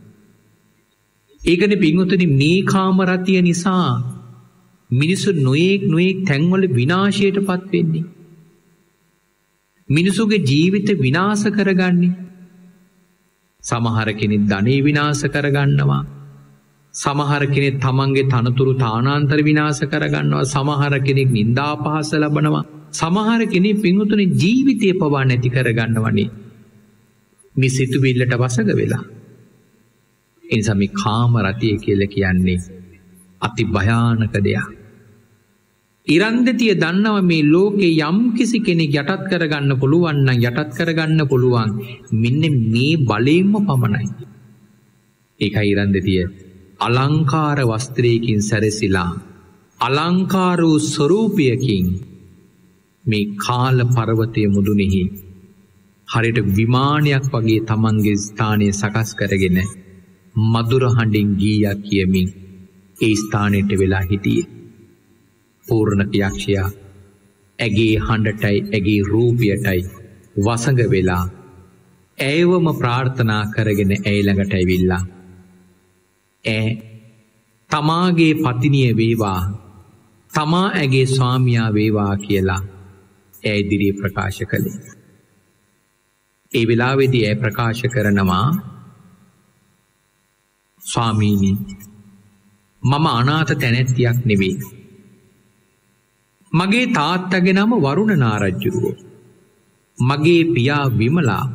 ඒකනේ පිඟුතුනි මේ කාම රතිය නිසා මිනිසු නොයෙක් නොයෙක් තැන්වල විනාශයටපත් වෙන්නේ. මිනිසුගේ ජීවිත විනාශ කරගන්නේ. සමහර කෙනෙක් ධනෙ විනාශ කරගන්නවා. සමහර කෙනෙක් තමන්ගේ තනතුරු තානාන්තර විනාශ කරගන්නවා. සමහර කෙනෙක් නින්දා අපහාස ලබනවා. සමහර කෙනෙක් පින්වතුනි ජීවිතය පවා නැති කරගන්නවනේ මේ සිතුවිල්ලට වසඟ වෙලා. ඒ නිසා මේ කාම රතිය කියලා කියන්නේ අති භයානක දෙයක්. ඉරන්දතිය දන්නව මේ ලෝකේ යම් කිසි කෙනෙක් යටත් කරගන්න පුළුවන් නම් යටත් කරගන්න පුළුවන් මෙන්න මේ බලයෙන්ම පමණයි. ඒකයි ඉරන්දතිය අලංකාර වස්ත්‍රයකින් සැරසිලා අලංකාර වූ ස්වරූපයකින් මේ කාල පර්වතය මුදුනෙහි හරියට විමානයක් වගේ තමන්ගේ ස්ථානය සකස් කරගෙන මధుර හඬින් ගීයක් කියමින් ඒ ස්ථානයට වෙලා හිටියේ. පූර්ණක යක්ෂයා ඇගේ හඬටයි ඇගේ රූපයටයි වසඟ වෙලා ඇයවම ප්‍රාර්ථනා කරගෙන ඇය ළඟට ඇවිල්ලා ඈ තමාගේ පතිනිය වේවා තමා ඇගේ ස්වාමියා වේවා කියලා ඇය ඉදිරියේ ප්‍රකාශ කළේ. ඒ වෙලාවේදී ඇය ප්‍රකාශ කරනවා ස්වාමීනි මම අනාථ තැනැත්තියක් නෙවෙයි. මගේ තාත්තගේ නම වරුණ නාරජ්ජුරුවෝ. මගේ පියා විමලා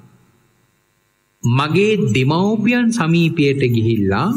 මගේ දෙමව්පියන් සමීපයට ගිහිල්ලා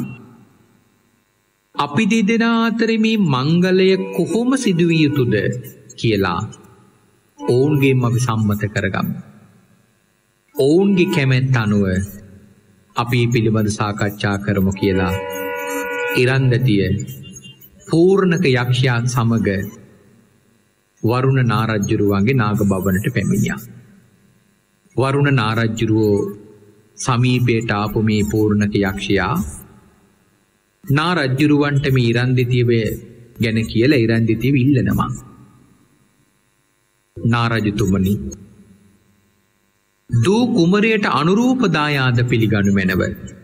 අපි දෙදෙනා අතර මේ මංගලය කොහොම සිදුවිය යුතුද කියලා ඔවුන්ගේම අපි සම්මත කරගමු. ඔවුන්ගේ කැමැත්ත අනුව අපි පිළිබඳ සාකච්ඡා කරමු කියලා ඉරන්දතිය පූර්ණක යක්ෂයාත් සමග වරුණ නාරජ්ජුරුවන්ගේ නාග භවනට පැමිණියා. වරුණ නාරජ්ජුරුවෝ සමීපයට ආපු මේ පූර්ණක යක්ෂයා නාරජ්ජුරුවන්ට මේ ඉරන්දිතිව ගැන කියලා ඉරන්දිතිව ඉල්ලනවා. නාරජතුමනි, දූ කුමරයට අනුරූප දායාද පිළිගනු මැනව.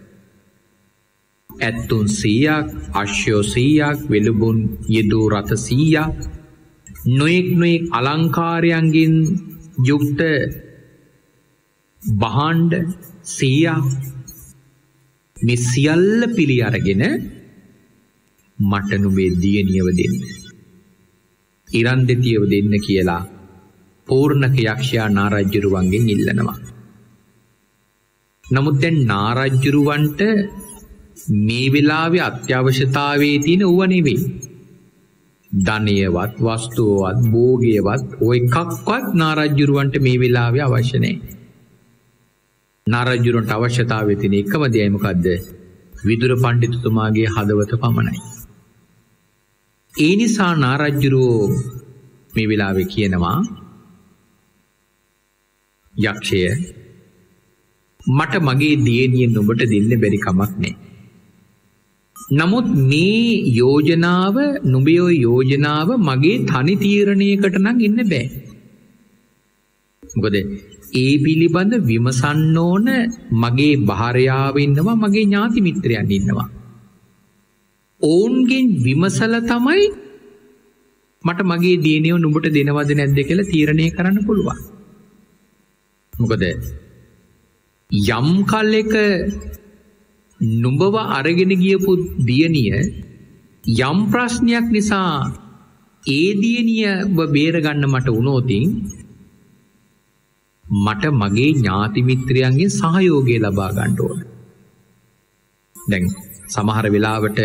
ඇත්තුන් සීයක්, අශ්‍යෝ සීයක්, වෙළුබුන් යෙදූ රථ සීයක්, නොයෙක් නොයෙක් අලංකාරයන්ගෙන් යුක්ත භාණ්ඩ සීයක්, මේ සියල්ල පිළි අරගෙන මට නුඹේ දියණියව දෙන්න, ඉරන්දෙතියව දෙන්න කියලා පූර්ණක යක්ෂයා නාරජ්ජුරුවන්ගෙන් ඉල්ලනවා. නමුත් දැන් නාරජ්ජුරුවන්ට මේ වෙලාවේ අත්‍යවශ්‍යතාවයේ තියෙන ඌව නෙවෙයි. ධනයවත්, වස්තුවවත්, භෝගයවත් ඔය එකක්වත් නාරජ්ජුරුවන්ට මේ වෙලාවේ අවශ්‍ය නැහැ. නාරජ්ජුරුවන්ට අවශ්‍යතාවයේ තියෙන එකම දේ මොකද්ද? විදුර පඬිතුමාගේ හදවත පමණයි. ඒ නිසා නාරජ්ජුරුවෝ මේ වෙලාවේ කියනවා, යක්ෂය, මට මගේ දියණිය නුඹට දෙන්න බැරි කමක් නැහැ. නමුත් මේ යෝජනාව, නුඹේ ඔය යෝජනාව මගේ තනි තීරණයකට නම් ඉන්න බෑ. මොකද ඒ පිළිබඳ විමසන්න ඕන මගේ භාර්යාව ඉන්නවා, මගේ ඥාති මිත්‍රයන් ඉන්නවා. ඔවුන්ගෙන් විමසලා තමයි මට මගේ දියණියව නුඹට දෙනවද නැද්ද කියලා තීරණය කරන්න පුළුවන්. මොකද යම් කලෙක නුඹව අරගෙන ගියපු දියණිය යම් ප්‍රශ්නයක් නිසා ඒ දියණියව බේරගන්න මට වුණොතින් මට මගේ ඥාති මිත්‍රයන්ගෙන් සහයෝගය ලබා ගන්න ඕන. දැන් සමහර වෙලාවට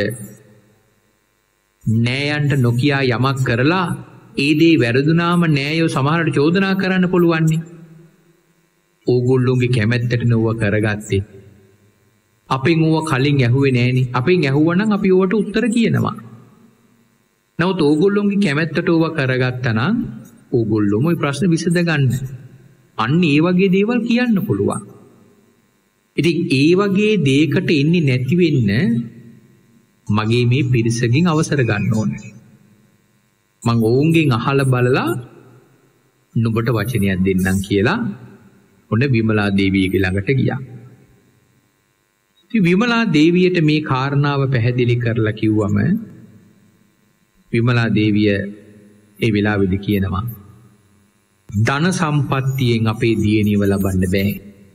නෑයන්ට නොකියා යමක් කරලා ඒ දේ වැරදුනාම නෑයෝ සමහරට චෝදනා කරන්න පුළුවන්නේ. ඕගොල්ලොන්ගේ කැමැත්තට නුව කරගත්තේ. අපෙන් ඌව කලින් ඇහුවේ නෑනේ. අපෙන් ඇහුවනම් අපි ඌවට උත්තර කියනවා. නමුත් ඕගොල්ලොන්ගේ කැමැත්තට ඌව කරගත්තා නම් ඕගොල්ලොම ওই ප්‍රශ්න විසඳ ගන්න. අන්න ඒ වගේ දේවල් කියන්න පුළුවන්. ඉතින් ඒ වගේ දෙයකට එන්නේ නැති වෙන්න මගේ මේ පිරිසකින් අවසර ගන්න ඕනේ. මං ඔවුන්ගෙන් අහලා බලලා නුඹට වචනයක් දෙන්නම් කියලා ඔන්න විමලා දේවියගේ ළඟට ගියා. ඉතින් විමලා දේවියට මේ කාරණාව පැහැදිලි කරලා කිව්වම විමලා දේවිය ඒ වෙලාවේදී කියනවා, ධන සම්පත්තියෙන් අපේ දියණියව ලබන්න බෑ.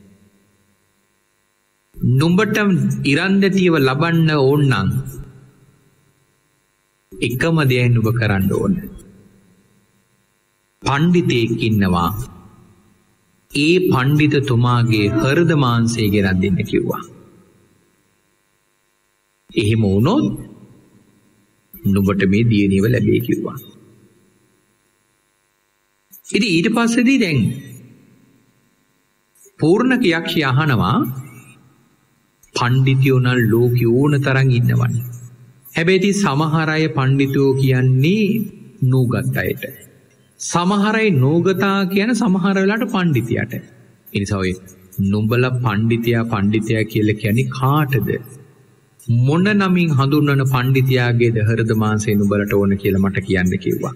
නුඹට ඉරන්දතියව ලබන්න ඕන නම් එකම දෙයක් නුඹ කරන්න ඕන. පඬිතෙක් ඉන්නවා. ඒ පඬිතුමාගේ හෘද මාංශය ගෙනත් දෙන්න කිව්වා. එහෙම වුණොත් නුඹට මේ දියණියව ලැබෙයි කිව්වා. ඉතින් ඊට පස්සේදී දැන් පූර්ණක යක්ෂය අහනවා, පඬිතියෝ නම් ලෝකේ ඕන තරම් ඉන්නවනේ. හැබැයි සමහර අය පඬිතුයෝ කියන්නේ නූගත් අයට. සමහර අය නූගතා කියන සමහර වෙලාවට පඬිතියට. ඒ නිසා ඔය නුඹලා පඬිතියා පඬිතියා කියලා කියන්නේ කාටද? මොන නමින් හඳුන්වන පඬිතියාගේද හෘද මාංශය නුඹලට ඕන කියලා මට කියන්න කිව්වා.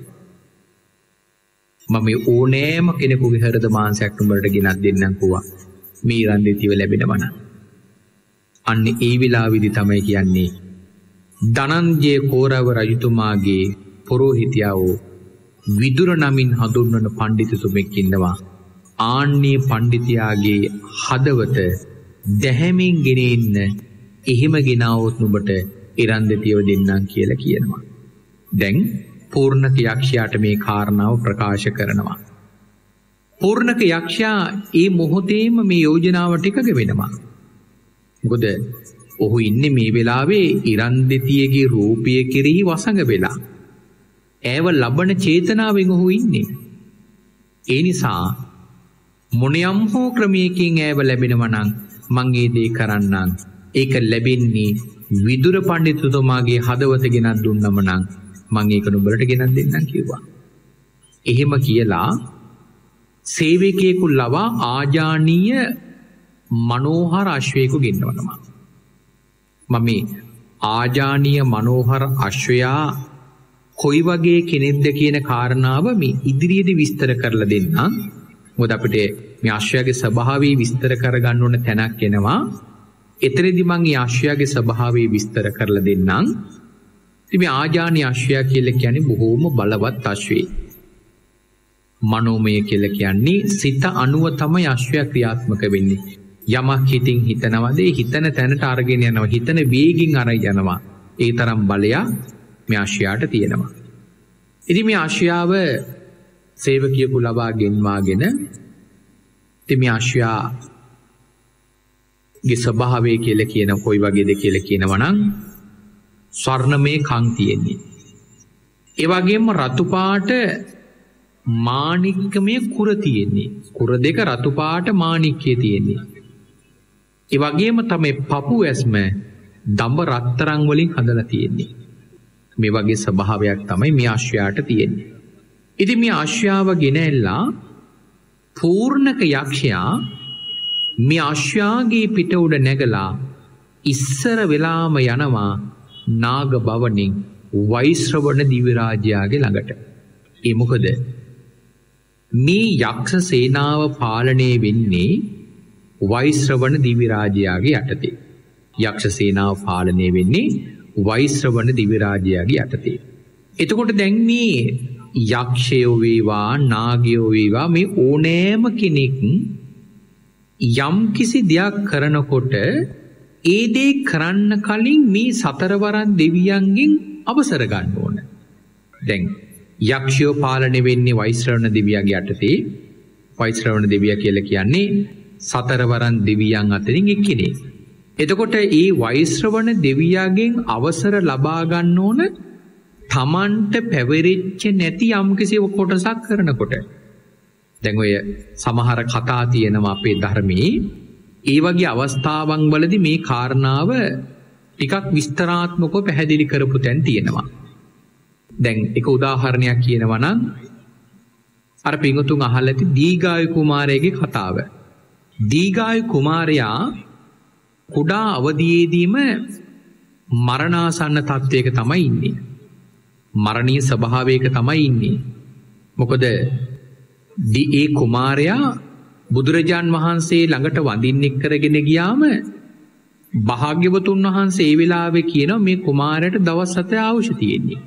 මම ඕනෑම කෙනෙකුගේ හෘද මාංශයක් නුඹලට ගෙනත් දෙන්නම් කිව්වා. මේ ඉරන්දිතිව ලැබෙනවා නම්. අන්න ඒ විලාවේදී තමයි කියන්නේ ධනංජය කෝරව රජතුමාගේ පොරොහිතයව විදුර නමින් හඳුන්වන පඬිතුමෙක් ඉන්නවා. ආන්නේ පඬිතියාගේ හදවත දැහැමින් ගෙනෙන්න එහෙම ගෙනාවොත් නුඹට ඉරන්දිතිව දෙන්නම් කියලා කියනවා. දැන් පූර්ණක යක්ෂයාට මේ කාරණාව ප්‍රකාශ කරනවා. පූර්ණක යක්ෂයා ඒ මොහොතේම මේ යෝජනාව ටිකක වෙනවා. මොකද ඔහු ඉන්නේ මේ වෙලාවේ ඉරන්දිතියගේ රූපය කෙරෙහි වසඟ වෙලා. ඇව ලබන චේතනාවෙන් ඔහු ඉන්නේ. ඒ නිසා මොනියම් හෝ ක්‍රමයකින් ඈව ලැබෙනවා නම් මං ඒ දේ කරන්නම්. ඒක ලැබෙන්නේ විදුර පඬිතුතුමාගේ හදවත ගෙනත් දුන්නම නම් මං ඒක නුඹලට ගෙනත් දෙන්නම් කිව්වා. එහෙම කියලා සේවකයෙකු ලවා ආජානීය මනෝහර අශ්වයෙකු ගෙන්නවනවා. මම මේ ආජානීය මනෝහර අශ්වයා කොයි වගේ කෙනෙක්ද කියන කාරණාව මේ ඉදිරියේදී විස්තර කරලා දෙන්නම්. මොකද අපිට මේ අශ්වයාගේ ස්වභාවය විස්තර කරගන්න ඕන තැනක් එනවා. එතරෙදි මම මේ අශ්වයාගේ ස්වභාවය විස්තර කරලා දෙන්නම්. ඉතින් මේ ආජානීය අශ්වයා කියලා කියන්නේ බොහෝම බලවත් අශ්වයෙක්. මනෝමය කියලා කියන්නේ සිත අනුව තමයි අශ්වයා ක්‍රියාත්මක වෙන්නේ. යමක් හිතින් හිතනවාද ඒ හිතන තැනට අරගෙන යනවා. හිතන වේගින් අරගෙන යනවා. ඒ තරම් බලයක් මේ අශ්වයාට තියෙනවා. ඉතින් මේ අශ්වයාව සේවකියෙකු ලබා ගෙන්වාගෙන ඉතින් මේ අශ්වයාගේ ස්වභාවය කියලා කියන කොයි වගේද කියලා කියනවා නම් ස්වර්ණමය කන් තියෙන්නේ. ඒ වගේම රතු පාට මාණික්කමය කුර තියෙන්නේ. කුර දෙක රතු පාට මාණික්කය තියෙන්නේ. ඒ වගේම තමයි පපු ඇස්ම දඹ රත්තරන් වලින් හදලා තියෙන්නේ. මේ වගේ ස්වභාවයක් තමයි මේ අශ්වයාට තියෙන්නේ. ඉතින් මේ අශ්වයාව ගෙනැල්ලා පූර්ණක යක්ෂයා මේ අශ්වයාගේ පිට උඩ නැගලා ඉස්සර වෙලාම යනවා නාග භවණින් වෛශ්‍රවණ දිව්‍ය රාජයාගේ ළඟට. ඒ මොකද මේ යක්ෂ සේනාව පාලනය වෙන්නේ වෛශ්‍රවණ දිව්‍ය රාජයාගේ යටතේ. යක්ෂ සේනාව පාලනය වෙන්නේ වෛශ්‍රවණ දිව්‍ය රාජයාගේ යටතේ. එතකොට දැන් මේ යක්ෂයෝ වේවා නාගයෝ වේවා මේ ඕනෑම කෙනෙක් යම් කිසි දෙයක් කරනකොට ඒ දේ කරන්න කලින් මේ සතරවරන් දෙවියන්ගෙන් අවසර ගන්න ඕන. දැන් යක්ෂයෝ පාලනය වෙන්නේ වෛශ්‍රවණ දෙවියන්ගේ යටතේ. වෛශ්‍රවණ දෙවියා කියලා කියන්නේ සතරවරන් දෙවියන් අතරින් එක්කෙනෙක්. එතකොට ඒ වෛශ්‍රවණ දෙවියාගෙන් අවසර ලබා ගන්න ඕන තමන්ට පැවරිච්ච නැති යම්කිසි කොටසක් කරනකොට. දැන් ඔය සමහර කතා තියෙනවා අපේ ධර්මයේ. ඒ වගේ අවස්ථාවන් වලදී මේ කාරණාව ටිකක් විස්තරාත්මකව පැහැදිලි කරපු තැන් තියෙනවා. දැන් එක උදාහරණයක් කියනවා නම් අර පිංගුතුන් අහලා ඇති දීඝායු කුමාරයාගේ කතාව. දීඝායු කුමාරයා කුඩා අවදියේදීම මරණාසන්න තත්වයක තමයි ඉන්නේ. මරණීය ස්වභාවයක තමයි ඉන්නේ. මොකද ඒ කුමාරයා බුදුරජාන් වහන්සේ ළඟට වඳින්නෙක් කරගෙන ගියාම භාග්‍යවතුන් වහන්සේ ඒ වෙලාවේ කියනවා මේ කුමාරයාට දවස් හත අවශ්‍ය තියෙන්නේ.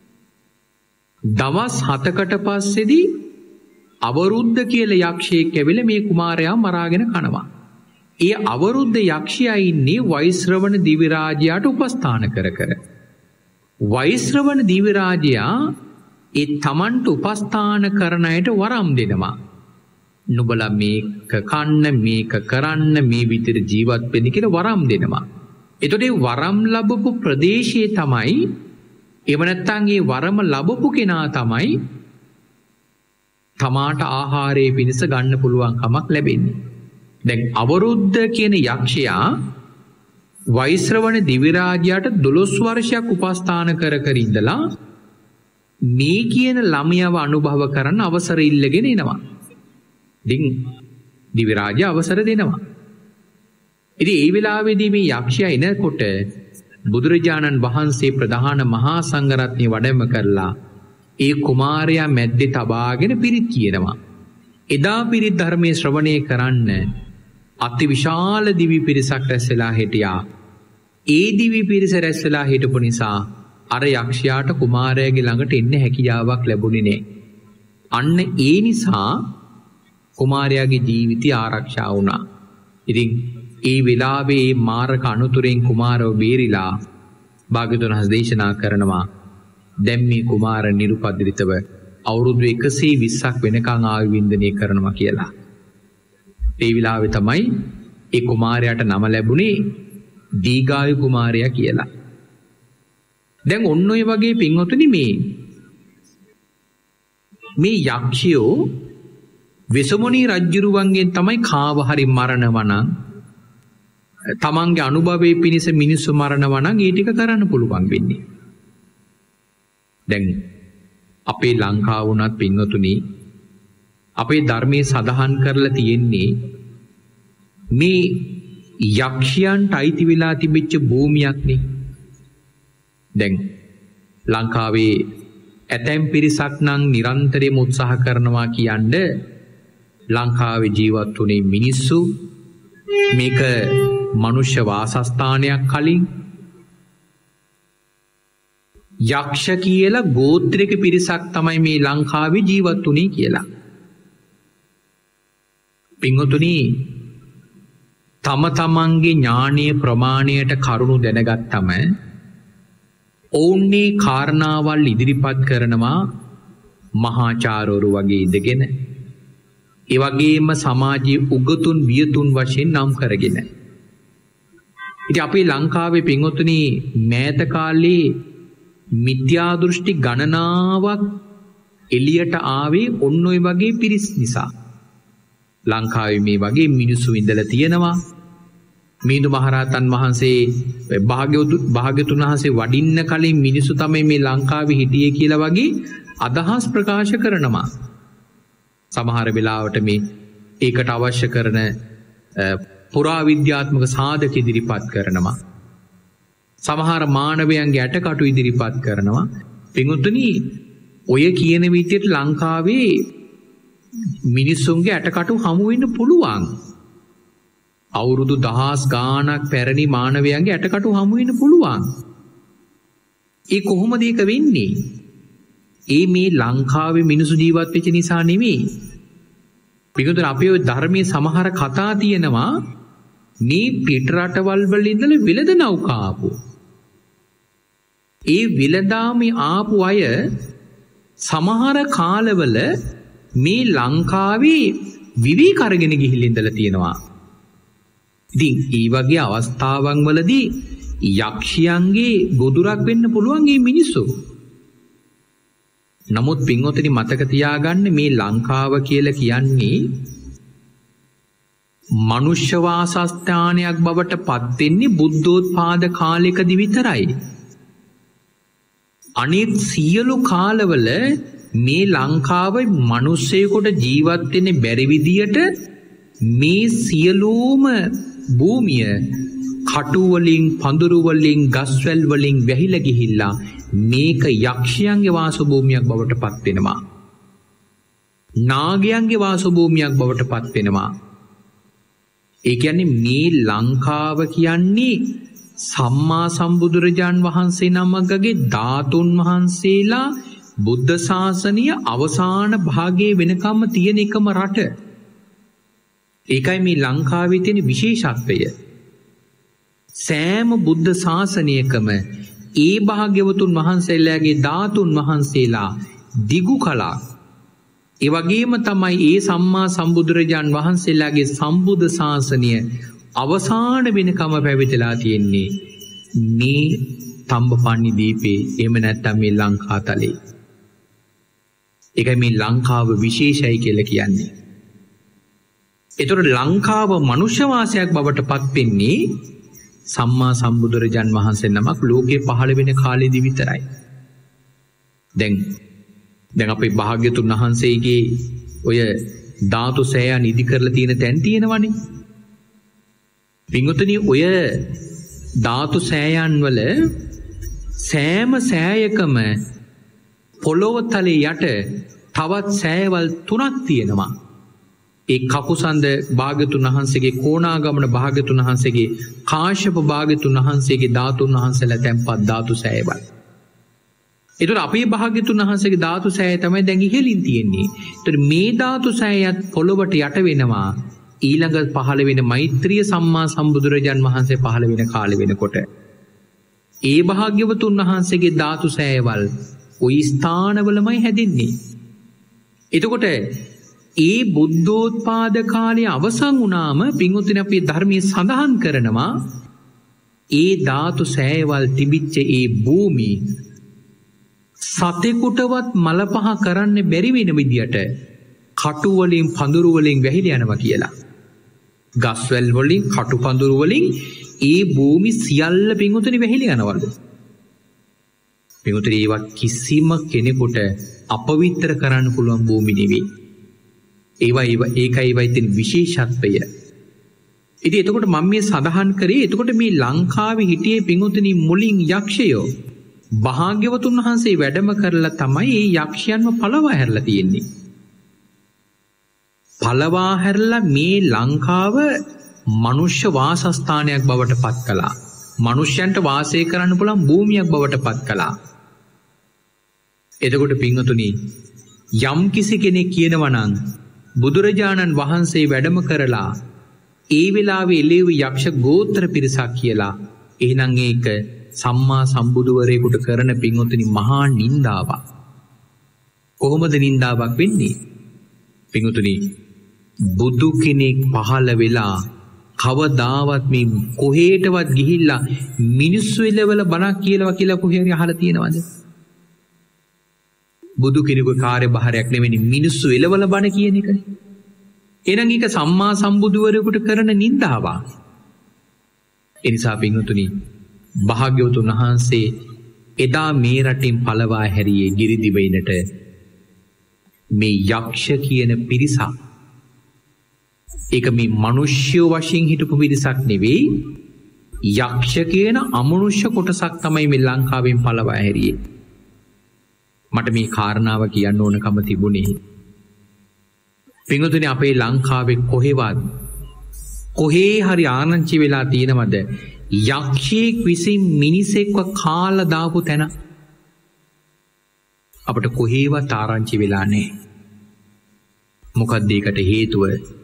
දවස් හතකට පස්සේදී අවරුද්ධ කියලා යක්ෂයෙක් ඇවිල්ලා මේ කුමාරයා මරාගෙන කනවා. ඒ අවරුද්ධ යක්ෂයා ඉන්නේ වෛශ්‍රවණ දිව්‍ය රාජයාට උපස්ථාන කර කර. වෛශ්‍රවණ දිව්‍ය රාජයා ඒ තමන්ට උපස්ථාන කරන අයට වරම් දෙනවා. නුඹලා මේක කන්න මේක කරන්න මේ විදිහට ජීවත් වෙන්න කියලා වරම් දෙනවා. එතකොට ඒ වරම් ලැබපු ප්‍රදේශයේ තමයි එව නැත්තම් ඒ වරම ලැබපු කෙනා තමයි තමාට ආහාරයේ පිණිස ගන්න පුළුවන් කමක් ලැබෙන්නේ. දැන් අවරුද්ධ කියන යක්ෂයා වෛශ්‍රවණ දිව්‍ය රාජයාට දොළොස් වර්ෂයක් උපස්ථාන කර කර ඉඳලා මේ කියන ළමයව අනුභව කරන්න අවසර ඉල්ලගෙන එනවා. ඉතින් දිව්‍ය රාජයා අවසර දෙනවා. ඉතින් ඒ වෙලාවේදී මේ යක්ෂයා එනකොට බුදුරජාණන් වහන්සේ ප්‍රධාන මහා සංඝරත්නය වඩම කරලා ඒ කුමාරයා මැද්දේ තබාගෙන පිරිත් කියනවා. එදා පිරිත් ධර්මයේ ශ්‍රවණය කරන්න අතිවිශාල දිවි පිරිසක් රැස් වෙලා හිටියා. ඒ දිවි පිරිස රැස් වෙලා හිටපු නිසා අර යක්ෂයාට කුමාරයාගේ ළඟට එන්න හැකියාවක් ලැබුණේ නැහැ. අන්න ඒ නිසා කුමාරයාගේ ජීවිතය ආරක්ෂා වුණා. ඉතින් ඒ වෙලාවේ මේ මාරක අනුතුරෙන් කුමාරව බේරිලා භාග්‍යවතුන් වහන්සේ දේශනා කරනවා දැන් මේ කුමාර නිරුපද්‍රිතව අවුරුදු එකසිය විස්සක් වෙනකන් ආයු වින්දනය කරනවා කියලා. ඒ වෙලාවේ තමයි ඒ කුමාරයාට නම ලැබුණේ දීඝායු කුමාරයා කියලා. දැන් ඔන්න ඔය වගේ පින්වතුනි මේ මේ යක්ෂයෝ වෙසමුණි රජ්ජුරුවන්ගෙන් තමයි කාව හරි මරණවනම් තමන්ගේ අනුභවයේ පිණිස මිනිස්සු මරණවනම් ඒ ටික කරන්න පුළුවන් වෙන්නේ. දැන් අපේ ලංකාව වුණත් පින්වතුනි අපේ ධර්මයේ සඳහන් කරලා තියෙන්නේ මේ යක්ෂයන්ට අයිති වෙලා තිබෙච්ච භූමියක්නේ. දැන් ලංකාවේ ඇතැම් පිරිසක් නම් නිරන්තරයෙන්ම උත්සාහ කරනවා කියන්නේ ලංකාවේ ජීවත් වුණේ මිනිස්සු මේක මනුෂ්‍ය වාසස්ථානයක් කලින් යක්ෂ කියලා ගෝත්‍රික පිරිසක් තමයි මේ ලංකාවේ ජීවත් වුණේ කියලා. පින්වතුනි තම තමන්ගේ ඥානීය ප්‍රමාණයට කරුණු දැනගත්තම ඔවුන්නේ කාරණාවල් ඉදිරිපත් කරනවා මහාචාර්යවරු වගේ ඉඳගෙන ඒ වගේම සමාජයේ උගතුන් වියතුන් වශයෙන් නම් කරගෙන. ඉතින් අපේ ලංකාවේ පින්වතුනි මෑත කාලේ මිත්‍යා දෘෂ්ටි ගණනාවක් එළියට ආවේ ඔන්න ඔය වගේ පිරිස් නිසා. ලංකාවේ මේ වගේ මිනිස්සු ඉඳලා තියෙනවා. මිහිඳු මහරහතන් වහන්සේ භාග්‍යවතුන් වහන්සේ වඩින්න කලින් මිනිස්සු තමයි මේ ලංකාවේ හිටියේ කියලා වගේ අදහස් ප්‍රකාශ කරනවා. සමහර වෙලාවට මේ ඒකට අවශ්‍ය කරන පුරාවිද්‍යාත්මක සාධක ඉදිරිපත් කරනවා. සමහර මානවයන්ගේ ඇටකටු ඉදිරිපත් කරනවා. පින්වතුනි ඔය කියන විදිහට ලංකාවේ මිනිස්සුන්ගේ ඇටකටු හමු වෙන්න පුළුවන්. අවුරුදු දහස් ගාණක් පැරණි මානවයන්ගේ ඇටකටු හමු වෙන්න පුළුවන්. ඒ කොහොමද ඒක වෙන්නේ? ඒ මේ ලංකාවේ මිනිස්සු ජීවත් වෙච්ච නිසා නෙමෙයි. පිටුතර අපේ ඔය ධර්මයේ සමහර කතා තියෙනවා මේ පිට රටවල් වල ඉඳලා විලද නෞකා ආපු. ඒ විලදාමේ ආපු අය සමහර කාලවල මේ ලංකාවේ විවේක අරගෙන ගිහිල්ලා ඉඳලා තියෙනවා. ඉතින් ඒ වගේ අවස්ථාවන් වලදී යක්ෂයන්ගේ ගොදුරක් වෙන්න පුළුවන් මේ මිනිස්සු. නමුත් පින්වතුනි මතක තියාගන්න මේ ලංකාව කියලා කියන්නේ මනුෂ්‍ය වාසස්ථානයක් බවට පත් වෙන්නේ බුද්ධෝත්පාද කාලයකදී විතරයි. අනිත් සියලු කාලවල මේ ලංකාවේ මිනිස්සෙකුට ජීවත් වෙන්න බැරි විදියට මේ සියලුම භූමිය කටු වලින් පඳුරු වලින් ගස්වැල් වලින් වැහිලා ගිහිල්ලා මේක යක්ෂයන්ගේ වාස භූමියක් බවට පත් වෙනවා. නාගයන්ගේ වාස භූමියක් බවට පත් වෙනවා. ඒ කියන්නේ මේ ලංකාව කියන්නේ සම්මා සම්බුදුරජාන් වහන්සේ නමකගේ ධාතුන් වහන්සේලා බුද්ධ ශාසනය අවසාන භාගයේ වෙනකම්ම තියෙන එකම රට. ඒකයි මේ ලංකාවේ තියෙන විශේෂත්වය. සෑම බුද්ධ ශාසනයකම ඒ භාග්‍යවතුන් වහන්සේලාගේ ධාතුන් වහන්සේලා දිගු කලා. ඒ වගේම තමයි ඒ සම්මා සම්බුදුරජාන් වහන්සේලාගේ සම්බුද්ධ ශාසනය අවසාන වෙනකම පැවතිලා තියෙන්නේ මේ තම්බපන්නි දීපේ. එහෙම නැත්නම් මේ ලංකාතලේ. ඒකයි මේ ලංකාව විශේෂයි කියලා කියන්නේ. ඒතකොට ලංකාව මනුෂ්‍ය වාසයක් බවට පත් වෙන්නේ සම්මා සම්බුදුරජාන් වහන්සේ නමක් ලෝකේ පහළ වෙන කාලෙදි විතරයි. දැන් දැන් අපේ භාග්‍යතුන් වහන්සේගේ ඔය ධාතු සෑය නිදි කරලා තියෙන තැන් තියෙනවනේ. පින්වතුනි ඔය ධාතු සෑයන් වල සෑම සෑයකම පොළොව තලයේ යට තවත් සෑයවල් තුනක් තියෙනවා. ඒ කකුසන්ද භාග්‍යතුන් වහන්සේගේ කොණාගමන භාග්‍යතුන් වහන්සේගේ කාශ්‍යප භාග්‍යතුන් වහන්සේගේ ධාතුන් වහන්සේලා තැන්පත් ධාතු සෑයවල්. ඒතර අපේ භාග්‍යතුන් වහන්සේගේ ධාතු සෑය තමයි දැන් ඉහෙලින් තියෙන්නේ. ඒතර මේ ධාතු සෑයත් පොළොවට යට වෙනවා ඊළඟ පහළ වෙන මෛත්‍රිය සම්මා සම්බුදුරජාන් වහන්සේ පහළ වෙන කාලෙ වෙනකොට. ඒ භාග්‍යවතුන් වහන්සේගේ ධාතු සෑයවල් ওই ස්ථානවලමයි හැදෙන්නේ. එතකොට ඒ බුද්ධෝත්පාද කාලයේ අවසන් වුණාම පින්වත්නි අපේ ධර්මයේ සඳහන් කරනවා ඒ ධාතු සෑයවල් තිබිච්ච ඒ භූමි සතෙකුටවත් මලපහ කරන්න බැරි වෙන විදියට කටු වලින් පඳුරු වලින් වැහිලා යනවා කියලා. ගස්වැල් වලින් කටු පඳුරු වලින් ඒ භූමි සියල්ල පිංගුතුනි වැහිලා යනවලු. පිංගුතුනි ඒවා කිසිම කෙනෙකුට අපවිත්‍ර කරන්න පුළුවන් භූමි නෙවෙයි. ඒවා ඒවා ඒකයි ඒවා ඉතින් විශේෂත්වය. ඉතින් එතකොට මම මේ සඳහන් කරේ එතකොට මේ ලංකාවේ හිටියේ පිංගුතුනි මුලින් යක්ෂයෝ භාග්‍යවතුන් වහන්සේ වැඩම කරලා තමයි මේ යක්ෂයන්ව පළවා හැරලා තියෙන්නේ. පළවා හැරලා මේ ලංකාව මනුෂ්‍ය වාසස්ථානයක් බවට පත් කළා. මනුෂ්‍යයන්ට වාසය කරන්න පුළුවන් භූමියක් බවට පත් කළා. එතකොට පිංගුතුනි යම් කිසි කෙනෙක් කියනවා නම් බුදුරජාණන් වහන්සේ වැඩම කරලා ඒ වෙලාවේ එළෙව්ව යක්ෂ ගෝත්‍ර පිරිසක් කියලා එහෙනම් ඒක සම්මා සම්බුදුවරයෙකුට කරන පිංගුතුනි මහා නින්දාවක්. කොහොමද නින්දාවක් වෙන්නේ? පිංගුතුනි බුදු කෙනෙක් පහළ වෙලා කවදාවත් මේ කොහෙටවත් ගිහිල්ලා මිනිස්සු එළවල බණක් කියලාවා කියලා කොහේ හරි අහලා තියෙනවද? බුදු කෙනෙකුගේ කාර්යභාරයක් නෙවෙයි මිනිස්සු එළවල බණ කියන එක. එහෙනම් ඒක සම්මා සම්බුදුවරයෙකුට කරන නින්දාවක්. ඒ නිසා පින්වතුනි භාග්‍යවතුන් වහන්සේ එදා මේ රටින් පළවා හැරියේ ගිරිදිවයිනට මේ යක්ෂ කියන පිරිසක්. ඒක මේ මිනිස්සු වශයෙන් හිටපු පිරිසක් නෙවෙයි යක්ෂ කියන අමනුෂ්‍ය කොටසක් තමයි මේ ලංකාවෙන් පළවා හැරියේ. මට මේ කාරණාව කියන්න ඕනකම තිබුණේ පින්වතුනි අපේ ලංකාවේ කොහෙවත් කොහේ හරි ආනංචි වෙලා තියෙනවද යක්ෂයෙක් විසින් මිනිසෙක්ව කාලා දාපු තැන? අපිට කොහේවත් ආරංචි වෙලා නැහැ. මොකක්ද ඒකට හේතුව?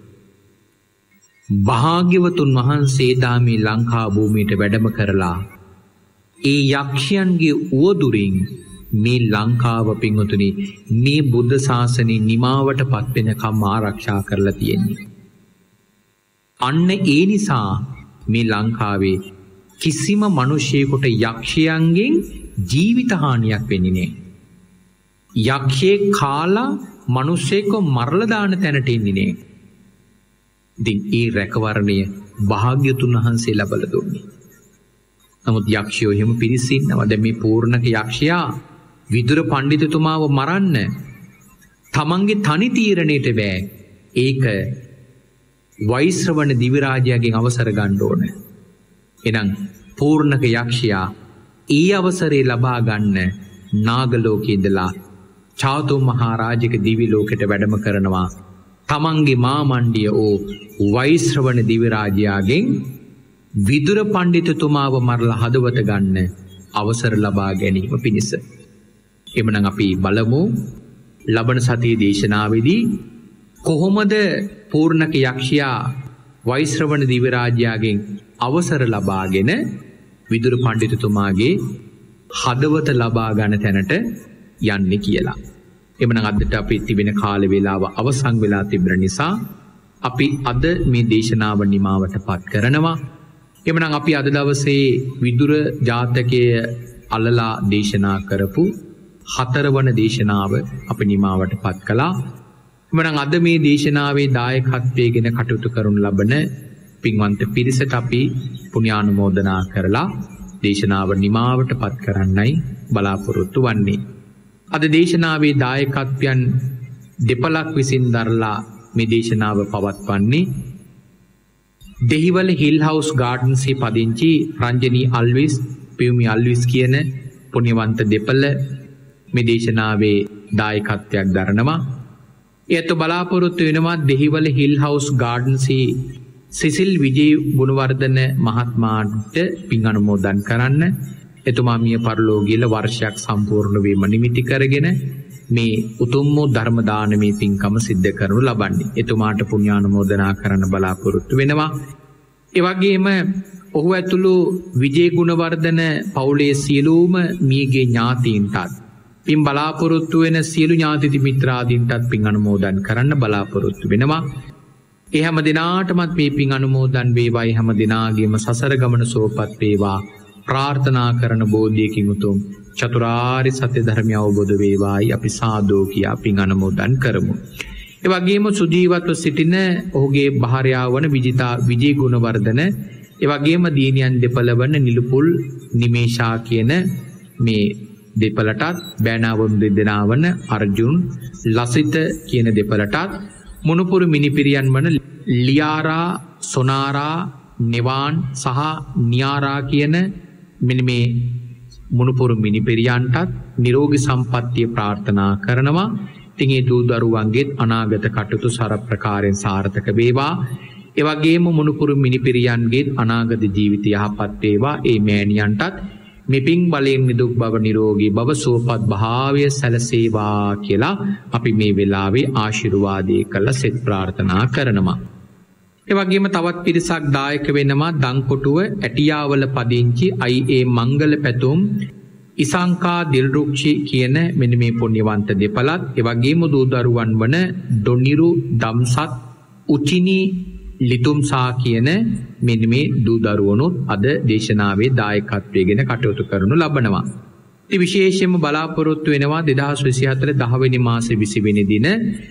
භාග්‍යවතුන් වහන්සේ දා මේ ලංකා භූමියට වැඩම කරලා ඒ යක්ෂයන්ගේ උවදුරින් මේ ලංකාව පින්වතුනි මේ බුද්ධ ශාසනය නිමාවට පත් වෙනකම් ආරක්ෂා කරලා තියෙන්නේ. අන්න ඒ නිසා මේ ලංකාවේ කිසිම මිනිසෙකුට යක්ෂයන්ගෙන් ජීවිත හානියක් වෙන්නේ නැහැ. යක්ෂයෙක් කාලා මිනිසෙක්ව මරලා දාන තැනට එන්නේ නැහැ. ඉතින් ඒ රැකවරණය භාග්‍යතුන් වහන්සේ ලබලා දුන්නේ. නමුත් යක්ෂයෝ එහෙම පිරිස ඉන්නවා. දැන් මේ පූර්ණක යක්ෂයා විදුර පඬිතුමාව මරන්න තමන්ගේ තනි තීරණයට බෑ. ඒක වෛශ්‍රවණ දිව්‍ය රාජයාගෙන් අවසර ගන්න ඕන. එහෙනම් පූර්ණක යක්ෂයා ඒ අවසරේ ලබා ගන්න නාග ලෝකේ ඉඳලා චාතු මහරජක දිව්‍ය ලෝකෙට වැඩම කරනවා. තමන්ගේ මාමණ්ඩිය ඕ වෛශ්‍රවණ දිව්‍ය රාජයාගෙන් විදුර පඬිතුමාව මරලා හදවත ගන්න අවසර ලබා ගැනීම පිණිස. එමනම් අපි බලමු ලබන සතියේ දේශනාවේදී කොහොමද පූර්ණක යක්ෂයා වෛශ්‍රවණ දිව්‍ය රාජයාගෙන් අවසර ලබාගෙන විදුර පඬිතුමාගේ හදවත ලබා ගන්න තැනට යන්නේ කියලා. එමනම් අදට අපි තිබෙන කාල වේලාව අවසන් වෙලා තිබෙන නිසා අපි අද මේ දේශනාව නිමාවටපත් කරනවා. එමනම් අපි අද දවසේ විදුර ජාතකයේ අලලා දේශනා කරපු හතරවන දේශනාව අපි නිමාවටපත් කළා. එමනම් අද මේ දේශනාවේ දායකත්වයෙන් කටයුතු කරනු ලබන පින්වන්ත පිරිසට අපි පුණ්‍යානුමෝදනා කරලා දේශනාව නිමාවටපත් කරන්නයි බලාපොරොත්තු වෙන්නේ. අද දේශනාවේ දායකත්වයන් දෙපළක් විසින් දරලා මේ දේශනාව පවත්වන්නේ දෙහිවල හිල් හවුස් ගාඩන්ස්හි පදිංචි රංජනී අල්විස් පියුමි අල්විස් කියන පුණ්‍යවන්ත දෙපළ මේ දේශනාවේ දායකත්වයක් දරනවා. එයත් බලාපොරොත්තු වෙනවා දෙහිවල හිල් හවුස් ගාඩන්ස්හි සිසිල් විජේ ගුණවර්ධන මහත්මයාට පින් අනුමෝදන් කරන්න. එතුමා මිය පරලෝ ගිල වර්ෂයක් සම්පූර්ණ වීම නිමිති කරගෙන මේ උතුම් වූ ධර්ම දානමේ පින්කම සිද්ධ කරනු ලබන්නේ. එතුමාට පුණ්‍යානුමෝදනා කරන්න බලාපොරොත්තු වෙනවා. ඒ වගේම ඔහු ඇතුළු විජේ ගුණවර්ධන පවුලේ සියලුම මියගේ ඥාතීන්ටත් පින් බලාපොරොත්තු වෙන සියලු ඥාති මිත්‍රාදීන්ටත් පින් අනුමෝදන් කරන්න බලාපොරොත්තු වෙනවා. ඒ හැම දිනාටමත් මේ පින් අනුමෝදන් වේවායි හැම දිනාගේම සසර ගමන සුවපත් වේවා ප්‍රාර්ථනා කරන බෝධියකින් උතුම් චතුරාර්ය සත්‍ය ධර්මය අවබෝධ වේවායි අපි සාදු කියා පින් අනුමෝදන් කරමු. ඒ වගේම සුජීවත්ව සිටින ඔහුගේ භාර්යාව වන විජිතා විජේ ගුණවර්ධන, ඒ වගේම දියණියන් දෙපළ වන නිලුපුල් නිමේෂා කියන මේ දෙපළටත්, බෑනාවුන් දෙදෙනා වන අර්ජුන් ලසිත කියන දෙපළටත්, මුණුපුරු මිනිපිරියන් වන ලියාරා, සොනාරා, නිවාන් සහ නියාරා කියන මෙන්න මේ මුණුපුරු මිනිපිරියන්ටත් නිරෝගී සම්පන්නිය ප්‍රාර්ථනා කරනවා. ඉතින් ඒ දූ දරුවන්ගේත් අනාගත කටයුතු සර ප්‍රකාරයෙන් සාර්ථක වේවා. ඒ වගේම මුණුපුරු මිනිපිරියන්ගේත් අනාගත ජීවිතය යහපත් වේවා. ඒ මෑණියන්ටත් මෙපින් බලයෙන් නිදුක් බව, නිරෝගී බව, සුවපත් භාවය සැලසේවා කියලා අපි මේ වෙලාවේ ආශිර්වාදේ කළ සෙත් ප්‍රාර්ථනා කරනවා. ඒ වගේම තවත් පිරිසක් දායක වෙනවා. දංකොටුව ඇටියාවල පදිංචි අයි ඒ මංගල පැතුම් ඉසංකා දිල්රුක්ෂි කියන මෙන්න මේ පුණ්‍යවන්ත දෙපළත්, ඒ වගේම දූ දරුවන් වන ඩොනිරු දම්සත් උචිනි ලිතුම්සා කියන මෙන්න මේ දූ දරුවනුත් අද දේශනාවේ දායකත්වයෙන් කටයුතු කරනු ලබනවා. ඉතින් විශේෂයෙන්ම බලාපොරොත්තු වෙනවා දෙදහස් විසිහතර දහ වෙනි මාසේ විසි වෙනි දින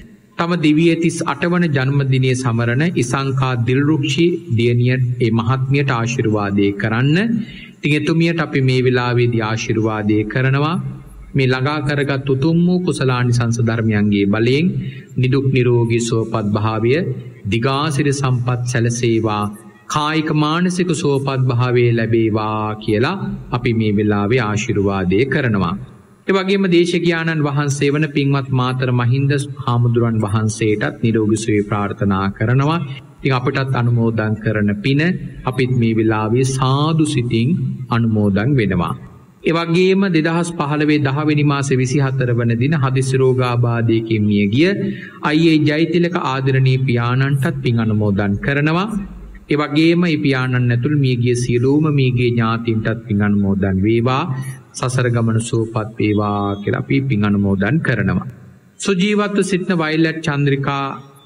තම දිවියේ තිස් අට වන ජන්මදිනයේ සමරන ඉසංකා දිල්රුක්ෂි දියණිය ඒ මහත්මියට ආශිර්වාදේ කරන්න. ඉතින් එතුමියට අපි මේ වෙලාවේදී ආශිර්වාදේ කරනවා. මේ ළඟා කරගත් උතුම් වූ කුසලානිසංස ධර්මයන්ගේ බලයෙන් නිදුක් නිරෝගී සුවපත් භාවය, දිගාසිරි සම්පත් සැලසේවා, කායික මානසික සුවපත් භාවය ලැබේවා කියලා අපි මේ වෙලාවේ ආශිර්වාදේ කරනවා. ඒ වගේම දේශකයාණන් වහන්සේ වන පින්වත් මාතර මහින්ද හාමුදුරන් වහන්සේටත් නිරෝගී සුවය ප්‍රාර්ථනා කරනවා. ඉතින් අපටත් අනුමෝදන් කරන පින අපිත් මේ වෙලාවේ සාදු සිතින් අනුමෝදන් වෙනවා. ඒ වගේම දෙදහස් පහළොව දහ වෙනි මාසේ විසිහතර වන දින හදිසි රෝගාබාධයකින් මිය ගිය අයියේ ජයතිලක ආදරණීය පියාණන්ටත් පින් අනුමෝදන් කරනවා. ඒ වගේම මේ පියාණන් ඇතුළු මිය ගිය සියලුම මියගේ ඥාතීන්ටත් පින් අනුමෝදන් වේවා. සසර ගමන සුවපත් වේවා කියලා අපි පින් අනුමෝදන් කරනවා. සුජීවත්ව සිටින වයිලට් චන්ද්‍රිකා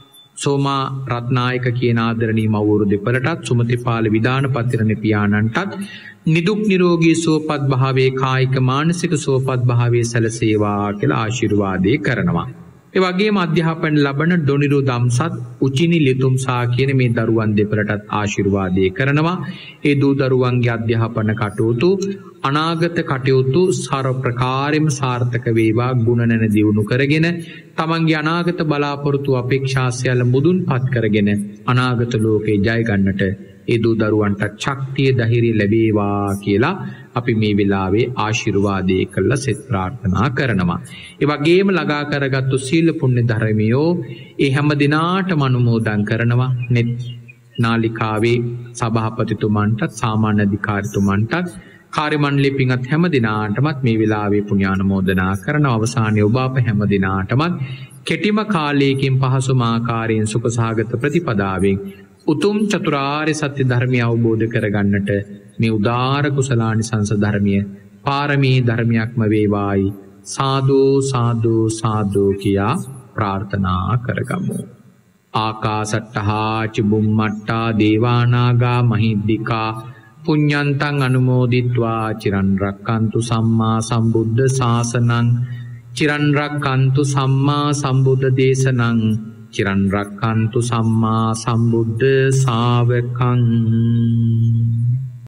සෝමා රත්නායක කියන ආදරණීය මව්වරු දෙපළටත්, සුමතිපාල විදානපතිරණ පියාණන්ටත් නිදුක් නිරෝගී සුවපත් භාවයේ, කායික මානසික සුවපත් භාවයේ සැලසේවා කියලා ආශිර්වාදේ කරනවා. ඒ වගේම අධ්‍යාපන ලබන ඩොනිරු දම්සත් උචිනි ලිතුම්සා කියන මේ දරුවන් දෙපළටත් ආශිර්වාදේ කරනවා. ඒ දූ දරුවන්ගේ අධ්‍යාපන කටයුතු, අනාගත කටයුතු සාර ප්‍රකාරයෙන්ම සාර්ථක වේවා. ගුණනන දියුණු කරගෙන තමන්ගේ අනාගත බලාපොරොත්තු අපේක්ෂා සියල්ල මුදුන්පත් කරගෙන අනාගත ලෝකේ ජය ගන්නට ඒ දූ දරුවන්ට ශක්තිය, ධෛර්යය ලැබේවා කියලා අපි මේ වෙලාවේ ආශිර්වාදේ කළා සෙත් ප්‍රාර්ථනා කරනවා. ඒ වගේම ළඟා කරගත්තු සීල පුණ්‍ය ධර්මියෝ ඒ හැම දිනාටම අනුමෝදන් කරනවා. net නාලිකාවේ සභාපතිතුමන්ටත්, සාමාන්‍ය අධිකාරිතුමන්ටත්, කාර්ය මණ්ඩලයේ පින්වත් හැම දිනාටමත් මේ වෙලාවේ පුණ්‍යානුමෝදනා කරන අවසානයේ ඔබ අප හැම දිනාටමත් කෙටිම කාලයකින් පහසුම ආකාරයෙන් සුඛ සහගත ප්‍රතිපදාවෙන් උතුම් චතුරාර්ය සත්‍ය ධර්මය අවබෝධ කරගන්නට මේ උදාර කුසලානිසංස ධර්මය පාරමී ධර්මයක්ම වේවායි සාදු සාදු සාදු කියා ප්‍රාර්ථනා කරගමු. ආකාසට්ටහා චුම්මට්ටා දේවානාගා මහිද්దికා පුඤ්ඤන්තං අනුමෝදිත්වා චිරන් රක්칸තු සම්මා සම්බුද්ධ ශාසනං චිරන් රක්칸තු සම්මා සම්බුද්ධ දේශනං චිරන් රක්칸තු සම්මා සම්බුද්ධ ශාවකං.